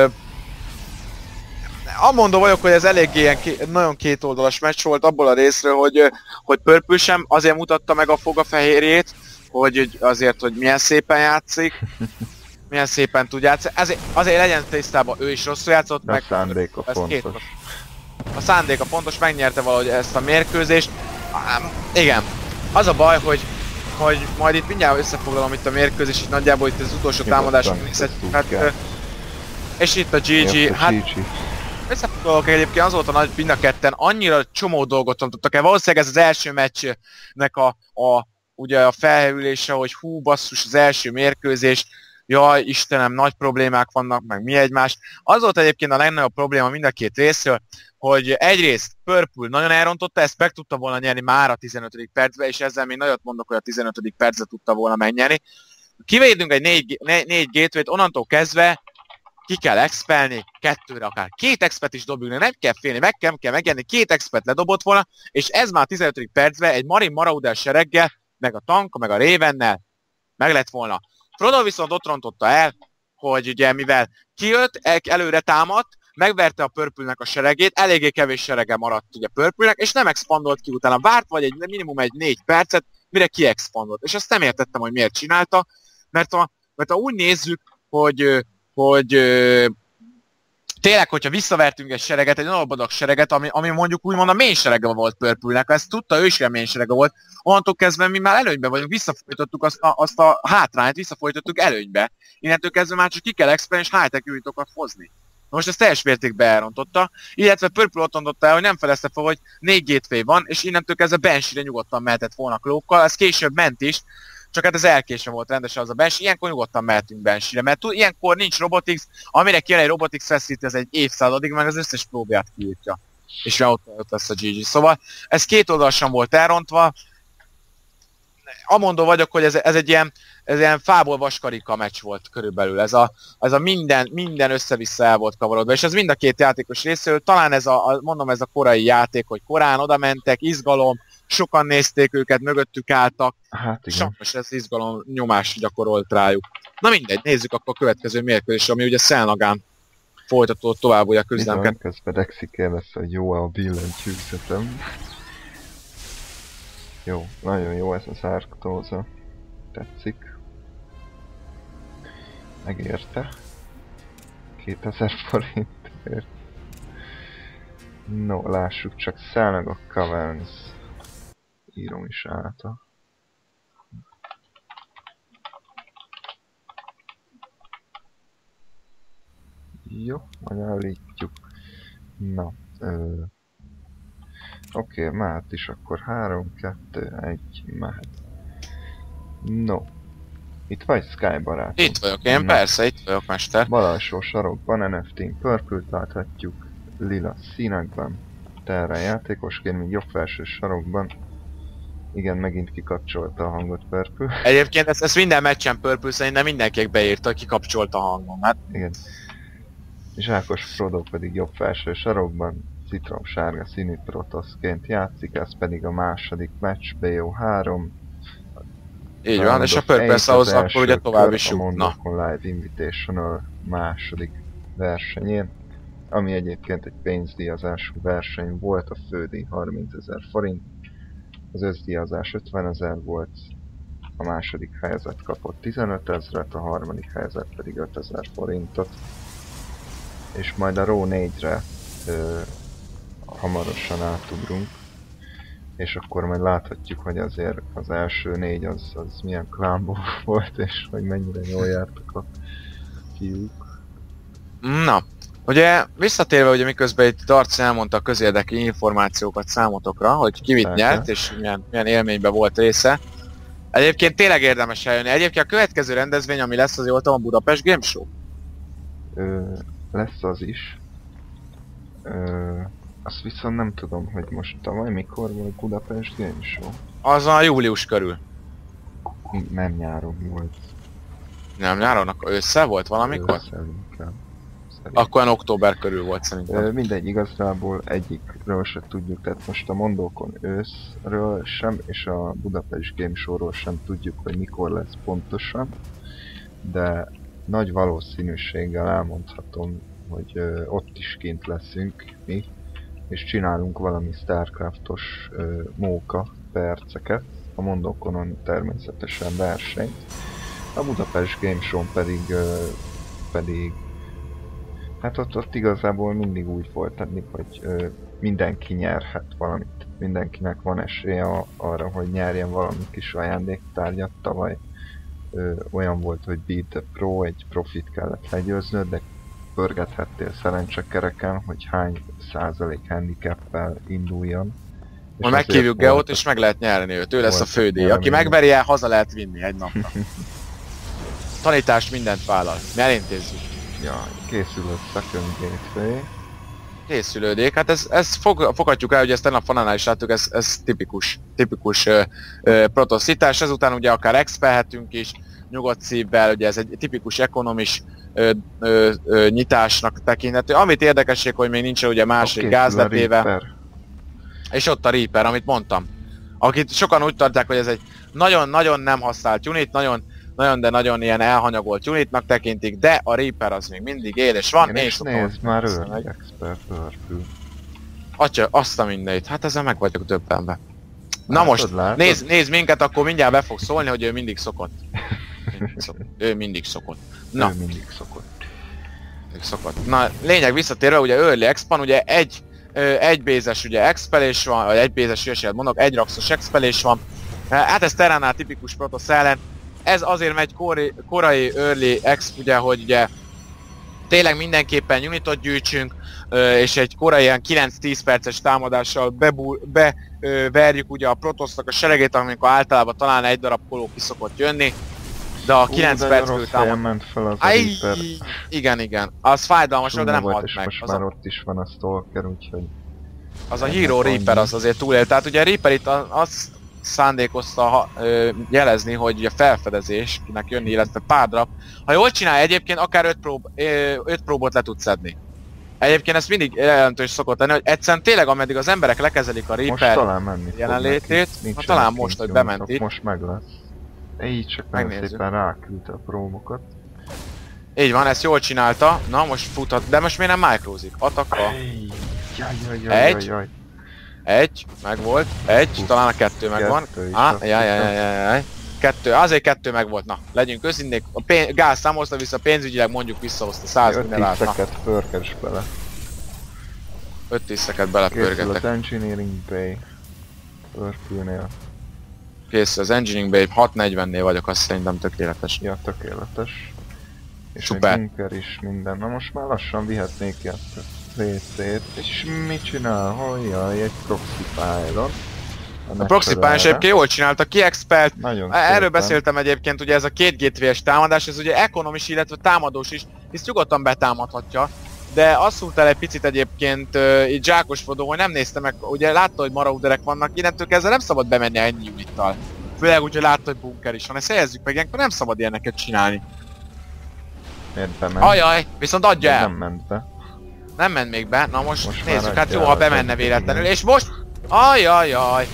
amondó vagyok, hogy ez eléggé ilyen nagyon kétoldalas meccs volt abból a részről, hogy Purple sem azért mutatta meg a fogafehérjét, hogy azért, hogy milyen szépen játszik, milyen szépen tud játszani. Azért legyen tisztában, ő is rosszul játszott, De meg a szándék a fontos. A szándék a fontos, megnyerte valahogy ezt a mérkőzést. Igen, az a baj, hogy majd itt mindjárt összefoglalom itt a mérkőzés, itt nagyjából itt az utolsó támadások nézhetjük, hát, és itt a GG, hát összefoglalok egyébként az volt a nagy, mind a ketten annyira csomó dolgot tudtak el, valószínűleg ez az első meccsnek ugye a felhőülése, hogy hú basszus az első mérkőzés, jaj Istenem, nagy problémák vannak, meg mi egymás. Az volt egyébként a legnagyobb probléma mind a két részről, hogy egyrészt Purple nagyon elrontotta, ezt meg tudta volna nyerni már a 15. percben, és ezzel még nagyot mondok, hogy a 15. percben tudta volna megnyerni. Kivédünk egy 4 gateway-t, onnantól kezdve ki kell expelni, 2-re akár 2 expet is dobjunk, nem kell félni, meg kell megjelenni, 2 expet ledobott volna, és ez már a 15. percben egy Marine Marauder sereggel, meg a tank, meg a Ravennel meg lett volna. Frodo viszont ott rontotta el, hogy ugye mivel kijött, előre támadt, megverte a Purple-nek a seregét, eléggé kevés serege maradt ugye Purple-nek, és nem expandolt ki utána. Várt vagy minimum egy 4 percet, mire kiexpandolt. És azt nem értettem, hogy miért csinálta, mert ha úgy nézzük, hogy tényleg, hogyha visszavertünk egy sereget, egy alapadag sereget, ami mondjuk úgymond a main serege volt Purple-nek, ezt tudta, ő is a main serege volt, onnantól kezdve mi már előnybe vagyunk, visszafolytottuk azt a hátrányt, visszafolytottuk előnybe. Innentől kezdve már csak ki kell expand és high-tech unitokat hozni. Most ezt teljes mértékben elrontotta, illetve Purple ott rontotta el, hogy nem felezte fel, hogy 4 gateway van, és innentől kezdve Banshee-re nyugodtan mehetett volna Cloak-kal, ez később ment is, csak hát ez elkésve volt rendesen az a Banshee, ilyenkor nyugodtan mehetünk Banshee-re, mert ilyenkor nincs Robotics, amire kijön egy Robotics Facility, ez egy évszázadig, meg az összes próbját kiírtja. És ott lesz a GG. Szóval ez két oldalasan volt elrontva. Amondó vagyok, hogy ez egy ilyen fából vaskarika meccs volt körülbelül. Ez a minden össze-vissza el volt kavarodva, és ez mind a két játékos részéről. Talán ez ez a korai játék, hogy korán oda mentek, izgalom, sokan nézték őket, mögöttük álltak. Hát igen. Sajnos ez izgalom nyomás gyakorolt rájuk. Na mindegy, nézzük akkor a következő mérkőzés, ami ugye Szelnagán folytatódott tovább, ugye a küzdelmet. Bizony, közben Dexi lesz, hogy jó a billentyűzetem. Jó, nagyon jó ez az Arktóza. Tetszik. Megérte. 2000 forintért. No, lássuk csak, Szelnag a Caverns. Írom is át a... Jó, majd állítjuk. Na, oké, mehet is akkor 3, 2, 1, mehet. No. Itt vagy Sky barátom? Itt vagyok én, persze, itt vagyok mester. Bal alsó sarokban NFT-n Purple-t láthatjuk, lila színekben. Terra játékosként, míg jobb felső sarokban. Igen, megint kikapcsolta a hangot Purple. Egyébként ezt minden meccsen Purple szerintem mindenkinek beírta, hogy kikapcsolta a hangon, hát. Igen. Zsákos Frodo pedig jobb felső sarokban, citromsárga színű Protoszként játszik, ez pedig a második meccs, BO3. Így van, és a Purple ahhoz akkor ugye tovább is jut. A Mondokon Live Invitational második versenyén, ami egyébként egy pénzdíjazású verseny volt, a fődíj 30 000 forint, az összdíjazás 50 000 volt, a második helyzet kapott 15 000-et, a harmadik helyzet pedig 5 000 forintot. És majd a Raw 4-re hamarosan átugrunk, és akkor majd láthatjuk, hogy azért az első 4 az milyen klámbó volt, és hogy mennyire jól jártak a fiúk. Na, ugye visszatérve, ugye miközben itt Darcy elmondta a közérdekű információkat számotokra, hogy ki mit nyert, és milyen élményben volt része. Egyébként tényleg érdemes eljönni. Egyébként a következő rendezvény, ami lesz, az jól tudom, a Budapest Game Show? Lesz az is. Azt viszont nem tudom, hogy most tavaly mikor volt Budapest Game Show. Az a július körül. Nem nyáron volt. Nem nyáron, akkor ősszel volt valamikor? Ősszel inkább. Akkor olyan október körül volt szerintem. Mindegy, igazából egyikről se tudjuk, tehát most a Mondókon őszről sem, és a Budapest Game Show-ról sem tudjuk, hogy mikor lesz pontosan, de nagy valószínűséggel elmondhatom, hogy ott is kint leszünk mi, és csinálunk valami Starcraftos móka perceket, a Mondókonon természetesen versenyt, a Budapest Game Show pedig hát ott igazából mindig úgy folytatni, hogy mindenki nyerhet valamit. Mindenkinek van esélye arra, hogy nyerjen valami kis ajándéktárgyat. Tavaly olyan volt, hogy Beat the Pro, egy profit kellett legyőznöd, de pörgethettél szerencsekereken, hogy hány százalék handicappel induljon. Most meghívjuk Geót, és meg lehet nyerni őt. Ő lesz a fődíj. Aki megveri el, haza lehet vinni egy napra. Tanítást mindent vállal. Mi elintézzük. Ja, készül a Second Gateway. Készülődik. Hát ez fogadjuk el, hogy ezt tegnap Fanánál is láttuk, ez tipikus protoszítás. Ezután ugye akár expelhetünk is, nyugodt szívvel, ugye ez egy tipikus ekonomis nyitásnak tekinthető. Amit érdekesség, hogy még nincs ugye másik gázletéve. És ott a Reaper, amit mondtam. Akit sokan úgy tartják, hogy ez egy nagyon-nagyon nem használt unit, nagyon ilyen elhanyagolt unitnak tekintik, de a Reaper az még mindig él és van. És nézd már ő, expert pörpül. Atya, azt a mindent, hát ezzel meg vagyok döbbenve. Na most, nézd minket, akkor mindjárt be fog szólni, hogy ő mindig szokott. Ő mindig szokott. Na. Ő mindig szokott. Na, lényeg visszatérve, ugye Early Expan, ugye egy bézes ugye expelés van, vagy egy bézes hülyeséget mondok, egy raxos expelés van. Hát ez Terránál tipikus Protoss ellen. Ez azért megy korai Early Exp, ugye, hogy ugye tényleg mindenképpen unitot gyűjtsünk, és egy korai ilyen 9-10 perces támadással beverjük ugye a Protossnak a seregét, amikor általában talán egy darab koló ki szokott jönni. De a 9 perc körül ment fel az a Reaper. Igen. Az fájdalmas, de nem halt meg. Most már ott is van a Stalker, úgyhogy... Az a Hero Reaper az azért túlélt. Tehát ugye a Reaper itt azt szándékozta jelezni, hogy ugye felfedezésnek jönni, illetve pár darab. Ha jól csinálja egyébként, akár 5 próbot le tud szedni. Egyébként ezt mindig jelentős szokott lenni, hogy egyszerűen tényleg ameddig az emberek lekezelik a Reaper jelenlétét, talán most, hogy bement itt. Most meg lesz. Így csak nagyon szépen ráküldte a próbokat. Így van, ezt jól csinálta. Na most futhat, de most miért nem microzik? Ataka. Egy, megvolt. Talán a 2 megvan. Jaj. 2, azért 2 megvolt. Na, legyünk őszinték. A gáz számozta vissza, pénzügyileg mondjuk visszahozta 100 minerát. 5-10 szeket pörges bele. 5-10 szeket belepörgetek. Készül az Engineering Bay. Pörpülnél. Készül az Engineering Bay, 640-nél vagyok, azt szerintem tökéletes. Ja, tökéletes. És szuper. egy bunker is minden. Na most már lassan vihetnék ki ezt a részét. És mit csinál? Holjaj, egy proxy pylon. A proxy pylon egyébként jól csinálta, kiexpelt. Erről beszéltem egyébként, ugye ez a 2 gateway-es támadás, ez ugye ekonomis, illetve támadós is, hisz nyugodtan betámadhatja. De azt szúrt el egy picit egyébként így zsákoskodó, hogy nem nézte meg, ugye látta, hogy marauderek vannak, innentől kezdve nem szabad bemenni ennyi unittal. Főleg úgy, hogy látta, hogy bunker is van, ezt helyezzük meg, ilyenkor nem szabad ilyeneket csinálni. Miért bement? Ajaj, viszont adja el! Nem ment be. Nem ment még be, na most nézzük, hát jó, ha bemenne véletlenül, és most... Ajajaj!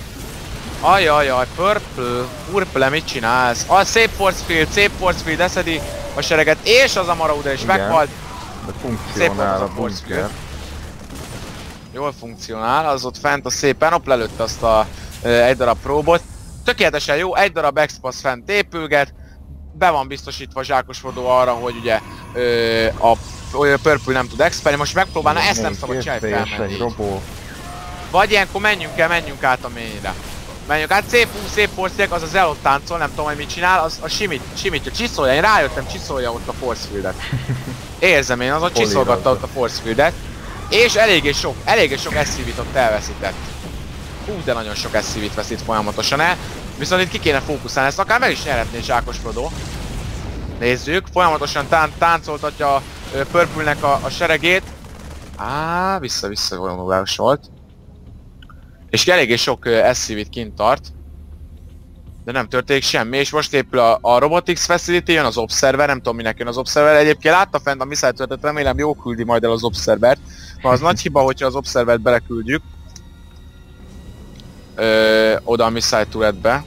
Purple, mit csinálsz? A szép force field eszedi a sereget, és az a marauder is meghalt. De funkcionál a bunker. Jól funkcionál, az ott fent a szépen, ott lelőtte azt a egy darab próbot. Tökéletesen jó, egy darab expasz fent épülget. Be van biztosítva zsákosvodó arra, hogy ugye a Purple nem tud expelni. Most megpróbálna, ezt nem szabad csinálni felmenni. Vagy ilyenkor menjünk át a mélyre. Menjünk át, szép force, az az elott táncol, nem tudom, hogy mit csinál, az a simítja, csiszolja, én rájöttem, csiszolja ott a force fieldet. Érzem én, azon csiszolgatta ott a force fieldet. És eléggé sok SCV-t ott elveszített. De nagyon sok SCV-t veszít folyamatosan el. Viszont itt ki kéne fókuszálni, ezt akár meg is nyerhetné Zsákos Frodo. Nézzük, folyamatosan táncoltatja Purple-nek a seregét. Vissza vonulás volt. És eléggé sok SCV-t kint tart. De nem történik semmi, és most épül a Robotics Facility, jön az Observer, nem tudom minek jön az Observer. Egyébként látta fent a missile turretet, remélem jól küldi majd el az Observert. Az nagy hiba, hogyha az Observert beleküldjük. Oda a missile turretbe.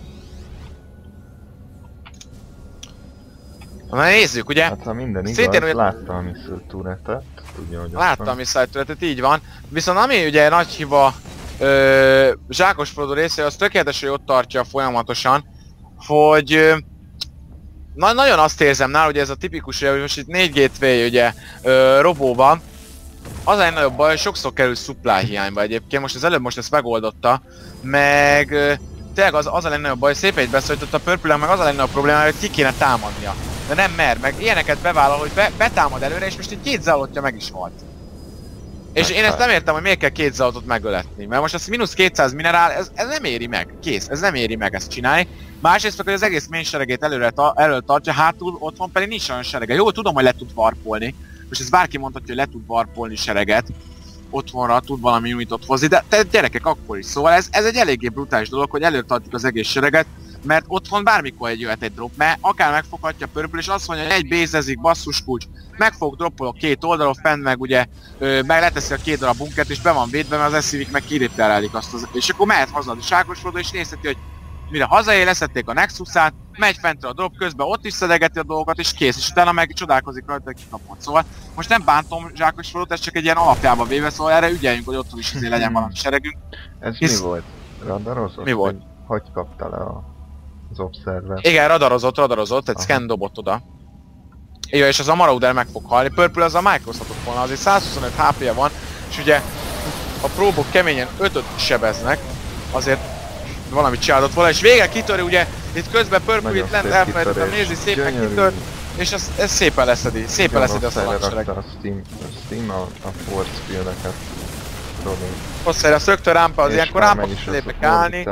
Na nézzük, ugye? Hát ha minden igaz, szintén látta a missile turretet, tudja, hogy látta a missile turretet, így van. Viszont ami ugye nagy hiba Zsákos Frodo részéről, az tökéletes, hogy ott tartja folyamatosan, hogy nagyon azt érzem nála, hogy ez a tipikus, hogy most itt 4 gateway ugye robó van, az a legnagyobb baj, hogy sokszor kerül supply hiányba egyébként, most az előbb ezt megoldotta, meg tényleg az a legnagyobb baj, szépen így beszólított a Purple, meg az a legnagyobb probléma, hogy ki kéne támadnia. De nem mer, meg ilyeneket bevállal, hogy betámad előre, és most így 2 zálottja meg is halt. És én ezt nem értem, hogy miért kell 2 zaltot megöletni, mert most az mínusz 200 minerál, ez nem éri meg, kész, ez nem éri meg ezt csinálni. Másrészt meg, hogy az egész main seregét elől tartja, hátul otthon pedig nincs olyan serege. Jó, tudom, hogy le tud warpolni, most ez bárki mondhatja, hogy le tud warpolni sereget, otthonra tud valami unitot hozni, de gyerekek akkor is, szóval ez egy eléggé brutális dolog, hogy előtartjuk az egész sereget, mert otthon bármikor jöhet egy drop, mert akár megfoghatja Purple, és azt mondja, hogy egy bézezik, basszus kulcs, megfog, droppolok 2 oldalon, fenn meg ugye, meg leteszi a 2 darab bunkert, és be van védve, mert az SCV-k meg kiripterelik azt az, és akkor mehet haza a Zsákos Frodo, és nézheti, hogy mire hazaér, leszették a Nexusát, megy fentre a drop közben, ott is szedegeti a dolgokat, és kész, és utána meg csodálkozik rajta, hogy kikapott. Szóval most nem bántom Zsákos Frodót, ez csak egy ilyen alapjába véve, szóval erre ügyeljünk, hogy otthon is azért legyen valami seregünk. Ez mi volt? Radarozott? Mi volt? Hogy kapta le az Observer? Igen, radarozott, egy scan dobott oda. Igen, és az a Marauder meg fog halni. Purple az a microzhatott volna, azért 125 HP-je van, és ugye a próbok keményen 5-öt sebeznek, azért valamit csinálott volna, és végre kitöri ugye, itt közben Purple itt lent elfelejtettem nézni, szépen kitör, és ez szépen leszedi, a szalagsereg. A Steam a force field-eket. Hosszá, azt rögtön rámpa, az ilyenkor rámpa lépek állni.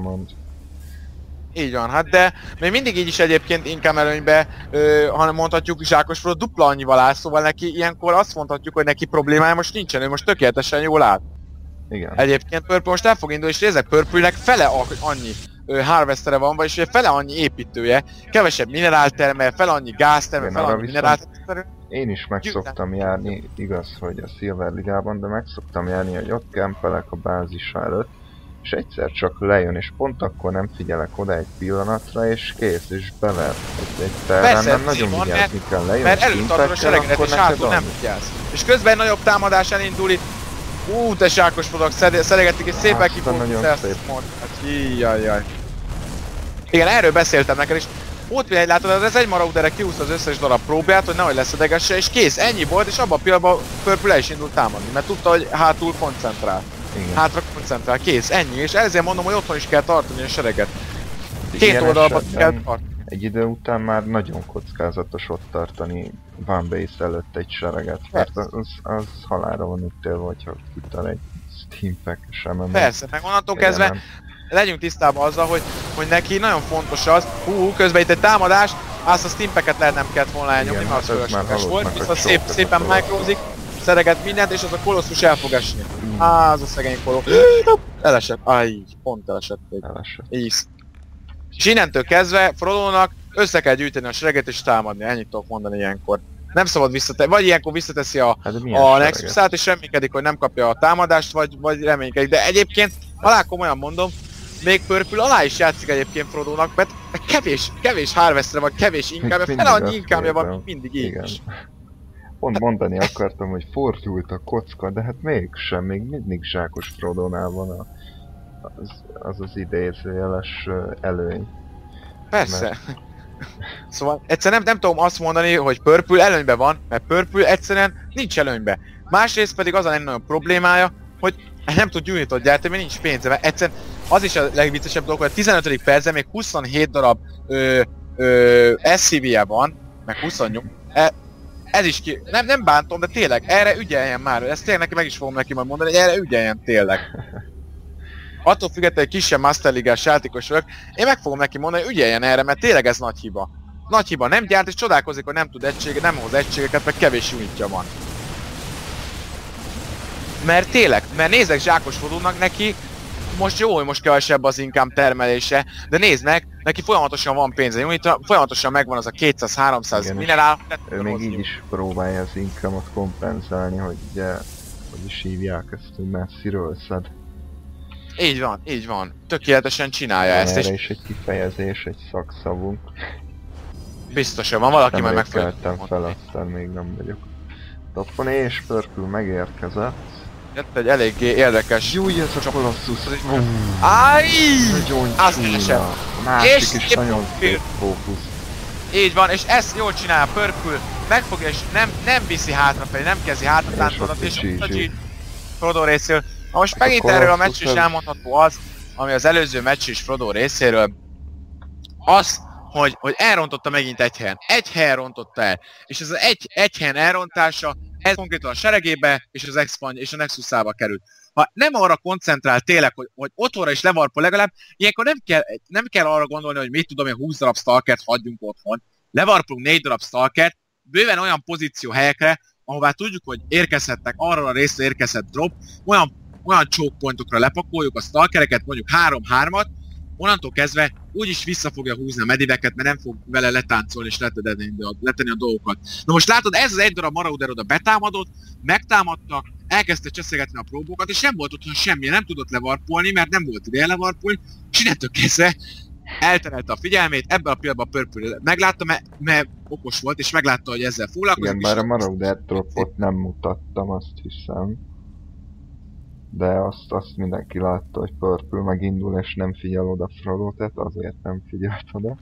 Így van, hát de még mindig így is egyébként inkább előnybe, hanem mondhatjuk Zsákos Frodo dupla annyival áll, szóval neki ilyenkor azt mondhatjuk, hogy neki problémája most nincsen, ő most tökéletesen jól áll. Igen. Egyébként Purple most el fog indulni, és nézzek, Purple-nek fele annyi harvestere van, vagyis ugye fele annyi építője, kevesebb minerál termel, fele annyi gáz termel, fele annyi minerál termel. Én is meg szoktam járni, igaz, hogy a Silver Ligában, de meg szoktam járni, hogy ott kempelek a bázisa előtt, és egyszer csak lejön, és pont akkor nem figyelek oda egy pillanatra, és kész, és bever egy terrán, nem nagyon vigyázni kell, lejön, mert előtartod a seregedet, és hátul nem vigyázz. És közben nagyobb támadás elindul itt. Te Zsákos Frodók szeregetik, és szépen kifogjuk ezt. Jaj. Igen, erről beszéltem neked is. Ott mindegy, látod, ez egy Marauderre kiúszta az összes darab próbját, hogy nehogy leszedegesse, és kész, ennyi volt, és abban a pillanatban Purple is indult támadni, mert tudta, hogy hátul koncentrál. Igen. Hátra koncentrál, kész, ennyi, és ezért mondom, hogy otthon is kell tartani a sereget. 2 oldalban kell tartani. Egy idő után már nagyon kockázatos ott tartani Van Base előtt egy sereget, mert az halálra van ítélve, hogyha utal egy Steampack sem. Persze, meg onnantól kezdve legyünk tisztában azzal, hogy neki nagyon fontos az, közben itt egy támadás, azt a Steampacket lehet nem kellett volna elnyomni, mert az fölösleges volt, viszont szépen microzik, szereget mindent, és az a kolosszus el fog esni. Az a szegény koló. Elesett, így, pont elesett. Így. És innentől kezdve Frodónak össze kell gyűjteni a sereget és támadni, ennyit tudok mondani ilyenkor. Nem szabad visszateszi, vagy ilyenkor visszateszi a Nexusát és reménykedik, hogy nem kapja a támadást, vagy reménykedik. De egyébként, alá komolyan mondom, még Purple alá is játszik egyébként Frodónak, mert kevés harvestre van, kevés inkább, fele annyi inkábbja van, mint mindig így is. Pont mondani akartam, hogy fordult a kocka, de hát mégsem, még mindig Zsákos Frodónál van az idézőjeles előny. Persze. Mert... Szóval egyszerűen nem tudom azt mondani, hogy Purple előnyben van, mert Purple egyszerűen nincs előnyben. Másrészt pedig az a legnagyobb problémája, hogy nem tud unitot gyártani, mert nincs pénze, mert egyszerűen az is a legviccesebb dolog, hogy a 15. percben még 27 darab SCV-je van, meg 28. Ez is ki... Nem bántom, de tényleg, erre ügyeljen már, ezt tényleg meg is fogom neki majd mondani, hogy erre ügyeljen tényleg. Attól függetlenül, hogy kisebb Master League-s játékos vagyok, én meg fogom neki mondani, hogy ügyeljen erre, mert tényleg ez nagy hiba. Nagy hiba, nem gyárt, és csodálkozik, hogy nem tud nem hoz egységeket, meg kevés unitja van. Mert tényleg, mert nézek Zsákos Frodónak neki, most jó, hogy most kevesebb az income termelése, de nézd meg, neki folyamatosan van pénze, Unitra, folyamatosan megvan az a 200-300 minerál. Ő még így is próbálja az income-ot kompenzálni, hogy ugye, hogy is hívják ezt, hogy messziről szed. Így van. Tökéletesen csinálja ezt. Erre is egy kifejezés, egy szakszavunk. Biztosan van, valaki majd meg fogja fel, aztán még nem vagyok. Toppon és Purple megérkezett. Jött egy eléggé érdekes... Júj, ez a Colossus! Áj! Nagyon csúnya! Másik is nagyon szép fókusz. Így van, és ezt jól csinálja Purple. Megfogja és nem viszi hátrafelé, nem kezdi hátratántolni, és ott a G Frodo részéről. Na most megint erről a meccs is elmondható az, ami az előző meccs is Frodo részéről. Az, hogy elrontotta megint egy helyen. Egy helyen rontotta el. És ez az egy helyen elrontása, ez konkrétan a seregébe és az Expand és a Nexusába került. Ha nem arra koncentrál tényleg, hogy otthonra is levarpol legalább, ilyenkor nem kell arra gondolni, hogy mit tudom én 20 darab stalkert hagyjunk otthon. Levarpolunk 4 darab stalkert, bőven olyan pozícióhelyekre, ahová tudjuk, hogy érkezhetnek, arra a részre érkezhet drop, olyan choke pointokra lepakoljuk a stalkereket, mondjuk 3-3-at, onnantól kezdve úgyis vissza fogja húzni a mediveket, mert nem fog vele letáncolni és letenni a dolgokat. Na most látod, ez az egy darab Marauder oda betámadott, megtámadta, elkezdte cseszegetni a próbókat, és nem volt otthon semmi, nem tudott levarpolni, mert nem volt ideje levarpolni, és innentől kezdve elterelte a figyelmét, ebben a pillanatban a Purple meglátta, mert okos volt, és meglátta, hogy ezzel foglalkozik. Igen, bár a Marauder dropot nem mutattam, azt hiszem. De azt mindenki látta, hogy Purple megindul és nem figyel oda Frodo, tehát azért nem figyelt oda.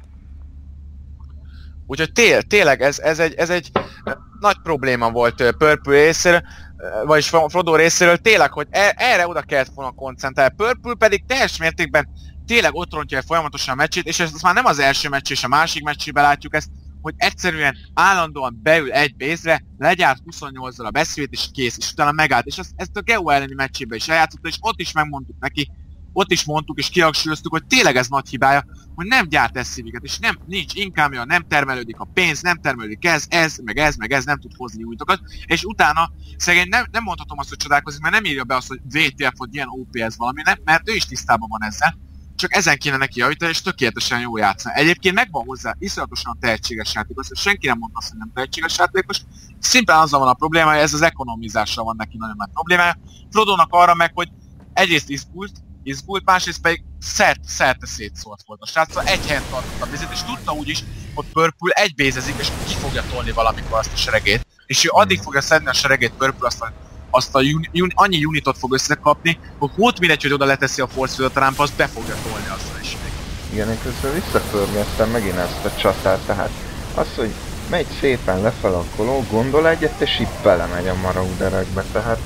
Úgyhogy tényleg ez egy nagy probléma volt Purple részéről, vagyis Frodo részéről, tényleg, hogy erre oda kellett volna koncentrálni. Purple pedig teljes mértékben tényleg ott rontja folyamatosan a meccsét, és ezt már nem az első meccs és a másik meccsében látjuk ezt, hogy egyszerűen állandóan beül egy base-re, legyárt 28-zal a beszélt és kész, és utána megállt, és ezt a Geo elleni meccsében is eljátszotta, és ott is megmondtuk neki, ott is mondtuk és kihangsúlyoztuk, hogy tényleg ez nagy hibája, hogy nem gyárt eszíviket, és nincs income-ja, nem termelődik a pénz, nem termelődik meg ez, nem tud hozni újtokat, és utána szegény nem mondhatom azt, hogy csodálkozik, mert nem írja be azt, hogy VTF vagy ilyen OPS valami, nem, mert ő is tisztában van ezzel, csak ezen kéne neki javítani, és tökéletesen jó játszani. Egyébként megvan hozzá iszonyatosan tehetséges játékos, senki nem mondta azt, hogy nem tehetséges játékos, szimplán azzal van a probléma, hogy ez az ekonomizással van neki nagyon nagy problémája. Frodónak arra meg, hogy egyrészt izgult, másrészt pedig szerte szétszólt volt a srác, szóval egy helyen tartott a bizet, és tudta úgyis, hogy Purple egybézezik, és ki fogja tolni valamikor azt a seregét. És ő addig fogja szedni a seregét Purple, annyi unitot fog összekapni, hogy hót mindegy, hogy oda leteszi a force field a rámpa, azt be fogja tolni azt a seregét. Igen, én közben visszapörgettem megint ezt a csatát, tehát az, hogy megy szépen lefel a koló, gondol egyet, és itt belemegy a Marauderekbe, tehát...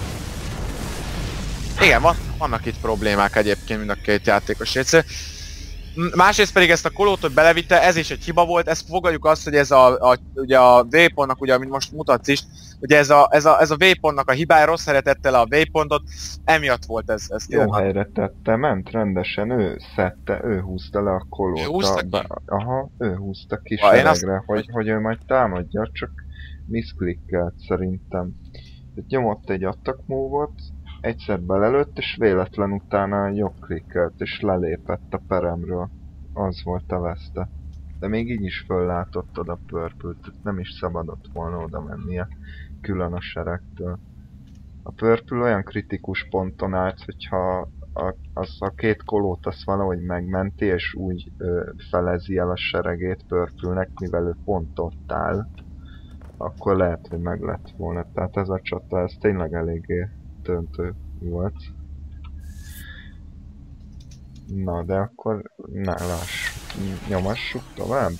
Igen, vannak itt problémák egyébként mind a két játékos részéről. Másrészt pedig ezt a kolót, hogy belevitte, ez is egy hiba volt, ezt fogadjuk azt, hogy ez ugye a waypointnak, ugye amit most mutatsz is, ugye ez a waypointnak a hibája, rossz helyre tette le a waypointot, emiatt volt ez jó helyre tette, ment rendesen, ő szedte, ő húzta le a kolót. Ő húzta ki seregre, hogy ő majd támadja, csak misklikkelt szerintem. Tehát nyomott egy attack move-ot, egyszer belelőtt, és véletlen utána jobb klikkelt, és lelépett a peremről. Az volt a veszte. De még így is föllátottad a Purple-t, tehát nem is szabadott volna oda mennie külön a seregtől. A Purple olyan kritikus ponton állt, hogyha a két kolót azt valahogy megmenti, és úgy felezi el a seregét Purple-nek, mivel ő pont ott áll, akkor lehet, hogy meg lett volna. Tehát ez a csata, ez tényleg eléggé döntő volt. Na, de akkor nyomassuk tovább?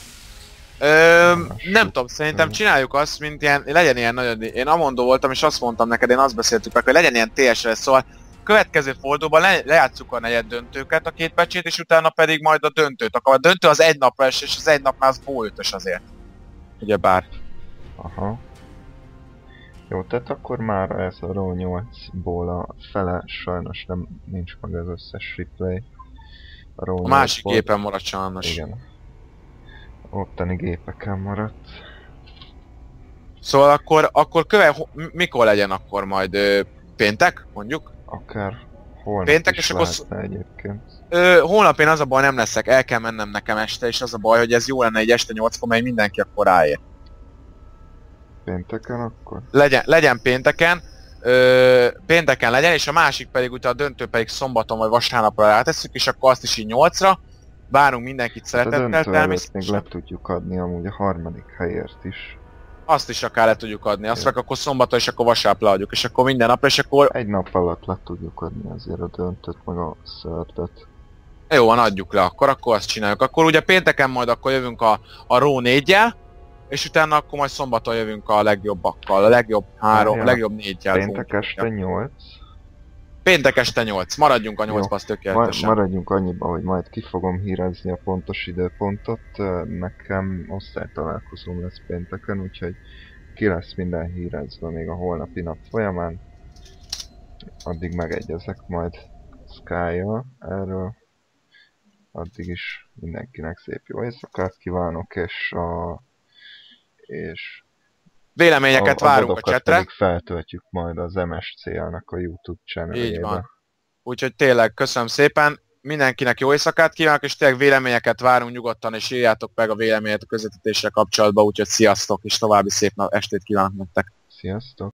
Nem tudom, szerintem csináljuk azt, mint legyen ilyen nagyon... Én Amondo voltam, és azt mondtam neked, én azt beszéltük meg, hogy legyen ilyen TSR, szóval következő fordulóban lejátsszuk a negyed döntőket, a két meccsét, és utána pedig majd a döntőt. Akkor a döntő az egy napra és az egy napnál az Bó 5-ös azért. Ugyebár. Aha. Jó, tehát akkor már ez a Raw 8-ból a fele sajnos nincs meg az összes replay. A másik gépen maradt sajnos. Igen. Ottani gépeken maradt. Szóval akkor mikor legyen akkor majd péntek, mondjuk? Akár Holnap péntek, is és akkor lehetne egyébként. holnap én az a baj nem leszek, el kell mennem nekem este, és az a baj, hogy ez jó lenne egy este 8-kor, mert mindenki akkor ráér. Pénteken akkor? Legyen pénteken, pénteken legyen, és a másik pedig ugye a döntő pedig szombaton vagy vasárnapra rátesszük, és akkor azt is így 8-ra. Várunk mindenkit Hát a szeretettel döntő előtt még természetesen. le tudjuk adni amúgy a harmadik helyért is. Azt is akár le tudjuk adni, azt meg akkor szombaton és akkor vasárnap leadjuk, és akkor minden napra, és akkor Egy nap alatt le tudjuk adni azért a döntőt, meg a szördet. jó van, adjuk le, akkor azt csináljuk. Akkor ugye pénteken majd akkor jövünk a Raw 4-jel, és utána akkor majd szombaton jövünk a legjobbakkal, a legjobb 3, Ja, legjobb 4-jel. Péntek este 8. Péntek este 8, maradjunk a 8-ba, az tökéletesen. Maradjunk annyiba, hogy majd ki fogom hírezni a pontos időpontot. Nekem osztálytalálkozóm lesz pénteken, úgyhogy ki lesz minden hírezve még a holnapi nap folyamán. Addig megegyezek majd Sky-jal erről. Addig is mindenkinek szép jó éjszakát kívánok, és Véleményeket várunk a adokat chatre. pedig feltöltjük majd az MSCL-nek a YouTube channel-jébe. Így van. Úgyhogy tényleg köszönöm szépen. Mindenkinek jó éjszakát kívánok, és tényleg véleményeket várunk nyugodtan, és írjátok meg a véleményet a közvetítésre kapcsolatban, úgyhogy sziasztok, és további szép estét kívánok nektek. Sziasztok!